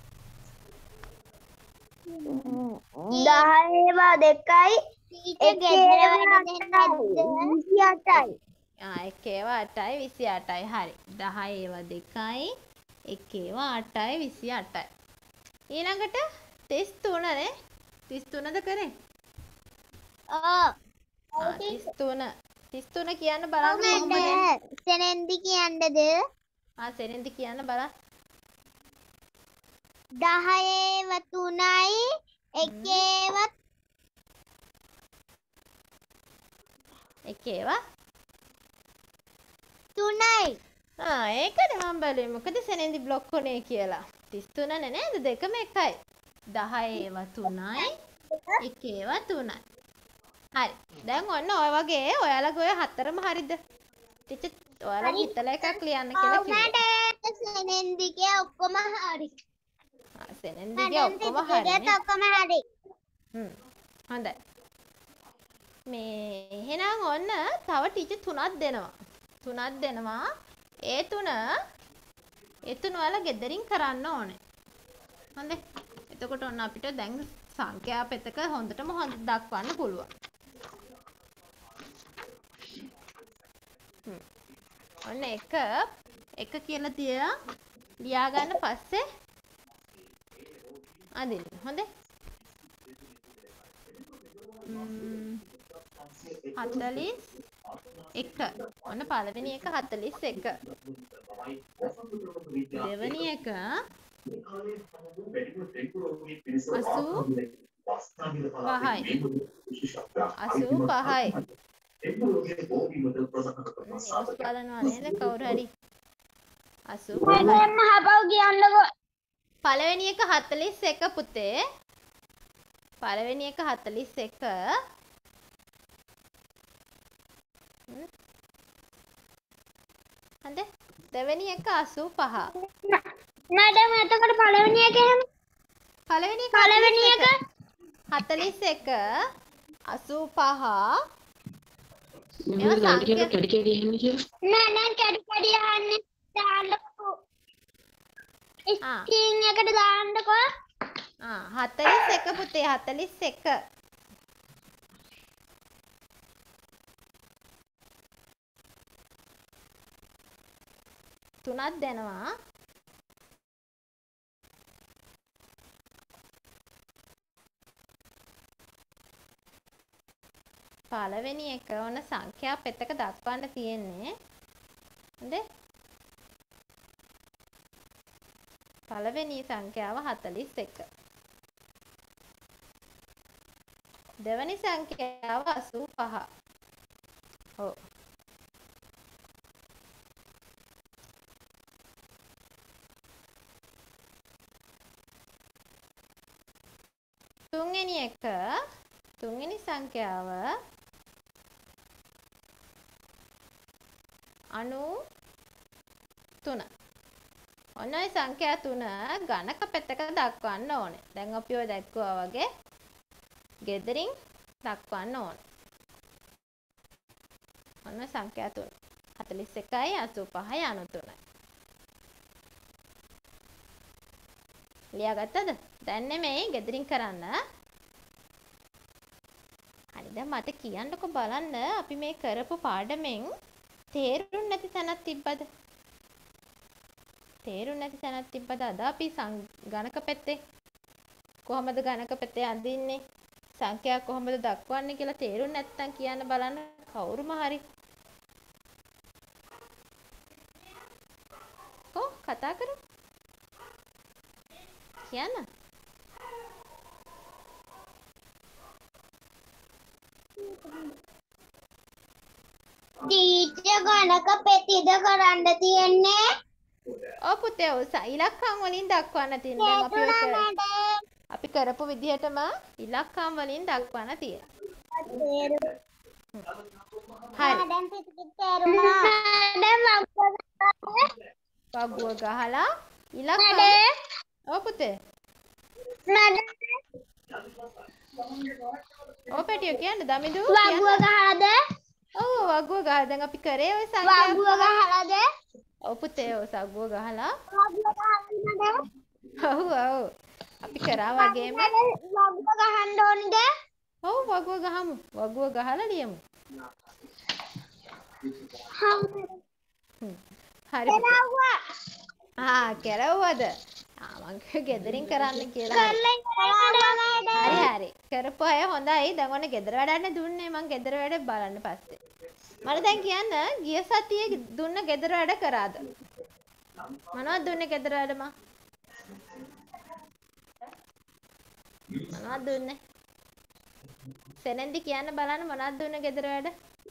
දහයේව දෙකයි එකේව විසි අටයි. ආ එකේව අටයි විසි අටයි. හරි. දහයේව දෙකයි එකේව අටයි විසි අටයි. ඊළඟට තිස් තුන නේ. තිස් තුනද කරේ? ඔව්. ආ තිස් තුන. තිස් තුන කියන්න බලන්න කොහොමද? සෙනෙන්දි කියන්නද? ආ සෙනෙන්දි කියන්න බලන්න. දහයේව තුනයි එකේව එකේව තුනයි. ආ ඒකද මම බලුවේ මොකද සෙනෙන්දි බ්ලොක් වුනේ කියලා. තිස් තුන නේ නේද? දෙකම එකයි. දහයේව තුනයි එකේව තුනයි. හරි. දැන් ඔන්න ඔය වගේ ඔයාලගේ ඔය හතරම හරිද? ටිචර් ඔයාලා හිතලා එකක් ලියන්න කියලා කිව්වා. මට සෙනෙන්දිගේ ඔක්කොම හරි. ආ සෙනෙන්දිගේ ඔක්කොම හරිනේ. ඔක්කොම හරි. හ්ම්. හොඳයි. මේ එහෙනම් ඔන්න තව ටීචර් තුනක් දෙනවා. තුනක් දෙනවා. ඒ තුන ඒ තුන ඔයාලා ගෙදරින් කරන්න ඕනේ. හොඳේ. එතකොට ඔන්න අපිට දැන් සංඛ්‍යා පෙතක හොඳටම හොඳ දක්වන්න පුළුවන්. හ්ම්. ඔන්න එක එක කියලා තියලා ලියා ගන්න පස්සේ අදින්න. හොඳේ. ම්ම් හතළිස් එක. ඔන්න පළවෙනි එක හතළිස් එක. දෙවෙනි එක අසූ පහයි. අසූ පහයි. නිවුස් බලනවා නේද කවුරු හරි? අසූ පහයි. මහපව් කියන්නකෝ. පළවෙනි එක හතළිස් එක පුතේ. පළවෙනි එක හතළිස් එක. හඳ දෙවෙනි එක අසූ පහ. මැඩම් එතකොට පළවෙනි එක එහෙම පළවෙනි එක පළවෙනි එක හතළිස් එක අසූ පහ. මම ගාඩි කියලා කැඩි කැඩි එන්නේ කියලා. නෑ නෑ කැඩි කැඩි යන්නේ දාන්නකෝ. ආ. ස්ක්‍රීන් එකට දාන්නකෝ. ආ හතළිස් එක පුතේ හතළිස් එක. තුනක් දෙනවා. පළවෙනි එක ඕන සංඛ්‍යා පෙතක දක්වන්න තියෙන්නේ. හොඳේ. පළවෙනි සංඛ්‍යාව හතළිස් එක. දෙවෙනි සංඛ්‍යාව අසූ පහ. ඔව්. තුන්වෙනි එක තුන්වෙනි සංඛ්‍යාව අනූ තුන. ඔන්න ඔය සංඛ්‍යා තුන ගණක පෙතක දක්වන්න ඕනේ. දැන් අපි ඔය දැක්කුවා වගේ ගෙදරින් දක්වන්න ඕනේ. ඔන්න සංඛ්‍යා තුන. හතළිස් එකයි අසූ පහයි අනූ තුනයි. ලියාගත්තද? දැන් නෙමෙයි ගෙදරින් කරන්න. හරි දැන් මට කියන්නකො බලන්න අපි මේ කරපු පාඩමෙන් තේරුම් නැති තැනක් තිබ්බද? තේරුම් නැති තැනක් තිබ්බද? අද අපි ගණක පැත්තේ කොහොමද ගණක පැත්තේ අඳින්නේ? සංඛ්‍යා කොහොමද දක්වන්නේ කියලා තේරුම් නැත්නම් කියන්න බලන්න කවුරුම හරි. කො කතා කරමු. කියන්න. ටීචර් ගණක පෙතිද කරන්න තියෙන්නේ? ඔව් පුතේ ඔව් ඉලක්කම් වලින් දක්වන්න තියෙන. දැන් අපි ඔය කර- අපි කරපු විදිහටම ඉලක්කම් වලින් දක්වන්න තියෙනවා. හරි. දැන් පිටින් තේරුණා. දැන් වගුව ගහලා ඉලක්කම්. ඔව් පුතේ. ඔව් පැටියෝ කියන්න දමිදු වගුව ගහලාද? ඔව් වගුව ගහලා දැන් අපි කරේ ඔය සංඛ්‍යා. වගුව ගහලාද? ඔව් පුතේ ඔව් සගුව ගහලා. වගුව ගහන්නද? ඔව් ඔව් අපි කරා වගේම වගුව ගහන්න ඕනද? ඔව් වගුව ගහමු. වගුව ගහලා ලියමු. හරි පුතේ. ආ කෙරවුවද? ආ මං ගෙදරින් කරන්න කියලා. හරි හරි. කරපු අය හොඳයි. දැන් ඔන්න ගෙදර වැඩන්නේ දුන්නේ මං ගෙදර වැඩ බලන්න පස්සේ. මට දැන් කියන්න ගිය සතියේ දුන්න ගෙදර වැඩ කරාද? මොනවද දුන්නේ ගෙදර වැඩ මං? මොනවද දුන්නේ? සෙනෙන්දි කියන්න බලන්න මොනවද දුන්නේ ගෙදර වැඩ?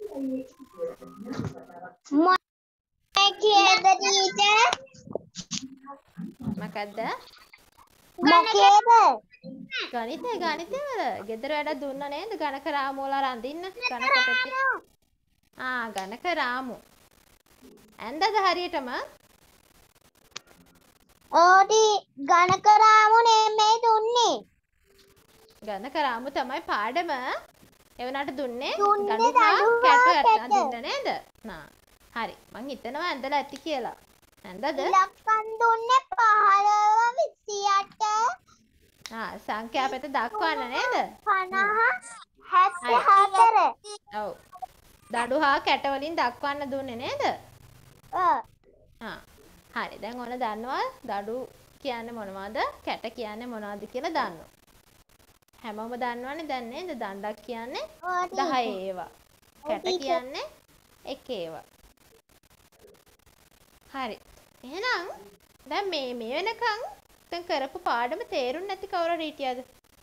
මොකේද ටීචර්? මොකද්ද? මොකේද? ගණිතය ගණිතය වල ගෙදර වැඩ දුන්නා නේද? ගණක රාමු වල අරන් ගණක පෙට්ටි. ආ ගණක රාමු. ඇන්දද හරියටම? ඕටි ගණක රාමු නෙමෙයි දුන්නේ. ගණක රාමු තමයි පාඩම. ඒ වුණාට දුන්නේ දුන්නේ ගණු හා දඩු කැටු හා අරන් කැට. දුන්න නේද? නා. හරි. මං හිතනවා ඇන්දලා ඇති කියලා. ඇන්දද? ඉලක්කම් දුන්නේ පහළොව විසිඅට ආ සංඛ්‍යා පෙත දක්වන්න නේද? පනහ හැත්තෑ හතර. ඔව්. දඩු හා කැට වලින් දක්වන්න දුන්නේ නේද? ඔව්. ආ. හරි. දැන් ඔන්න දන්නවා දඩු කියන්නේ මොනවද? කැට කියන්නේ මොනවද කියලා දන්නවා. හැමෝම දන්නවනේ දැන් නේද? දණ්ඩක් කියන්නේ දහ ඒවා. කැට කියන්නේ එක ඒවා. හරි. එහෙනම් දැන් මේ මේ වෙනකන් දැන් කරපු පාඩම තේරුම් නැති කවුරු හිටියද?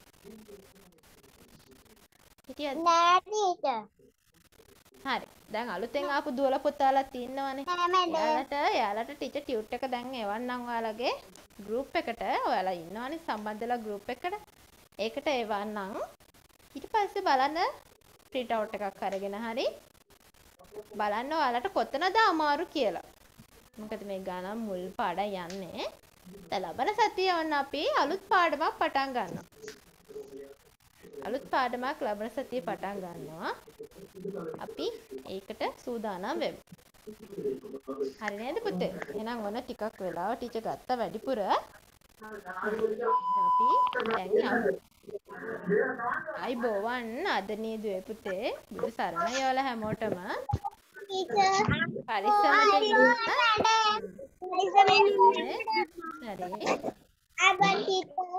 හිටියද? නෑ ටීචර්. හරි. දැන් අලුතෙන් ආපු දුවල පුතාලාත් ඉන්නවනේ. නෑ මැඩම්. එයාලට එයාලට ටීචර් ටියුට් එක දැන් එවන්නම් ඔයාලගේ ගෲප් එකට. ඔයාලා ඉන්නවනේ සම්බන්ධ වෙලා ගෲප් එකට. ඒකට එවන්නම්. ඊට පස්සේ බලන්න ප්‍රින්ට් අවුට් එකක් අරගෙන හරි බලන්න ඔයාලට කොතනද අමාරු කියලා. මොකද මේ ගණන් මුල් පාඩම් යන්නේ. දැන් ලබන සතියේ වන්න අපි අලුත් පාඩමක් පටන් ගන්නවා. අලුත් පාඩමක් ලබන සතියේ පටන් ගන්නවා. අපි ඒකට සූදානම් වෙමු. හරි නේද පුතේ? එහෙනම් ඔන්න ටිකක් වෙලාව ටීචර් ගත්ත වැඩිපුර. අපි දැන් යමු. අයිබෝවන් අදනේ දුවේ පුතේ. බුදු සරණයි ඔයාලා හැමෝටම. ටීචර්. පරිස්සමට ඉන්න. මැඩම්. හරි. අබන් ටීචර්.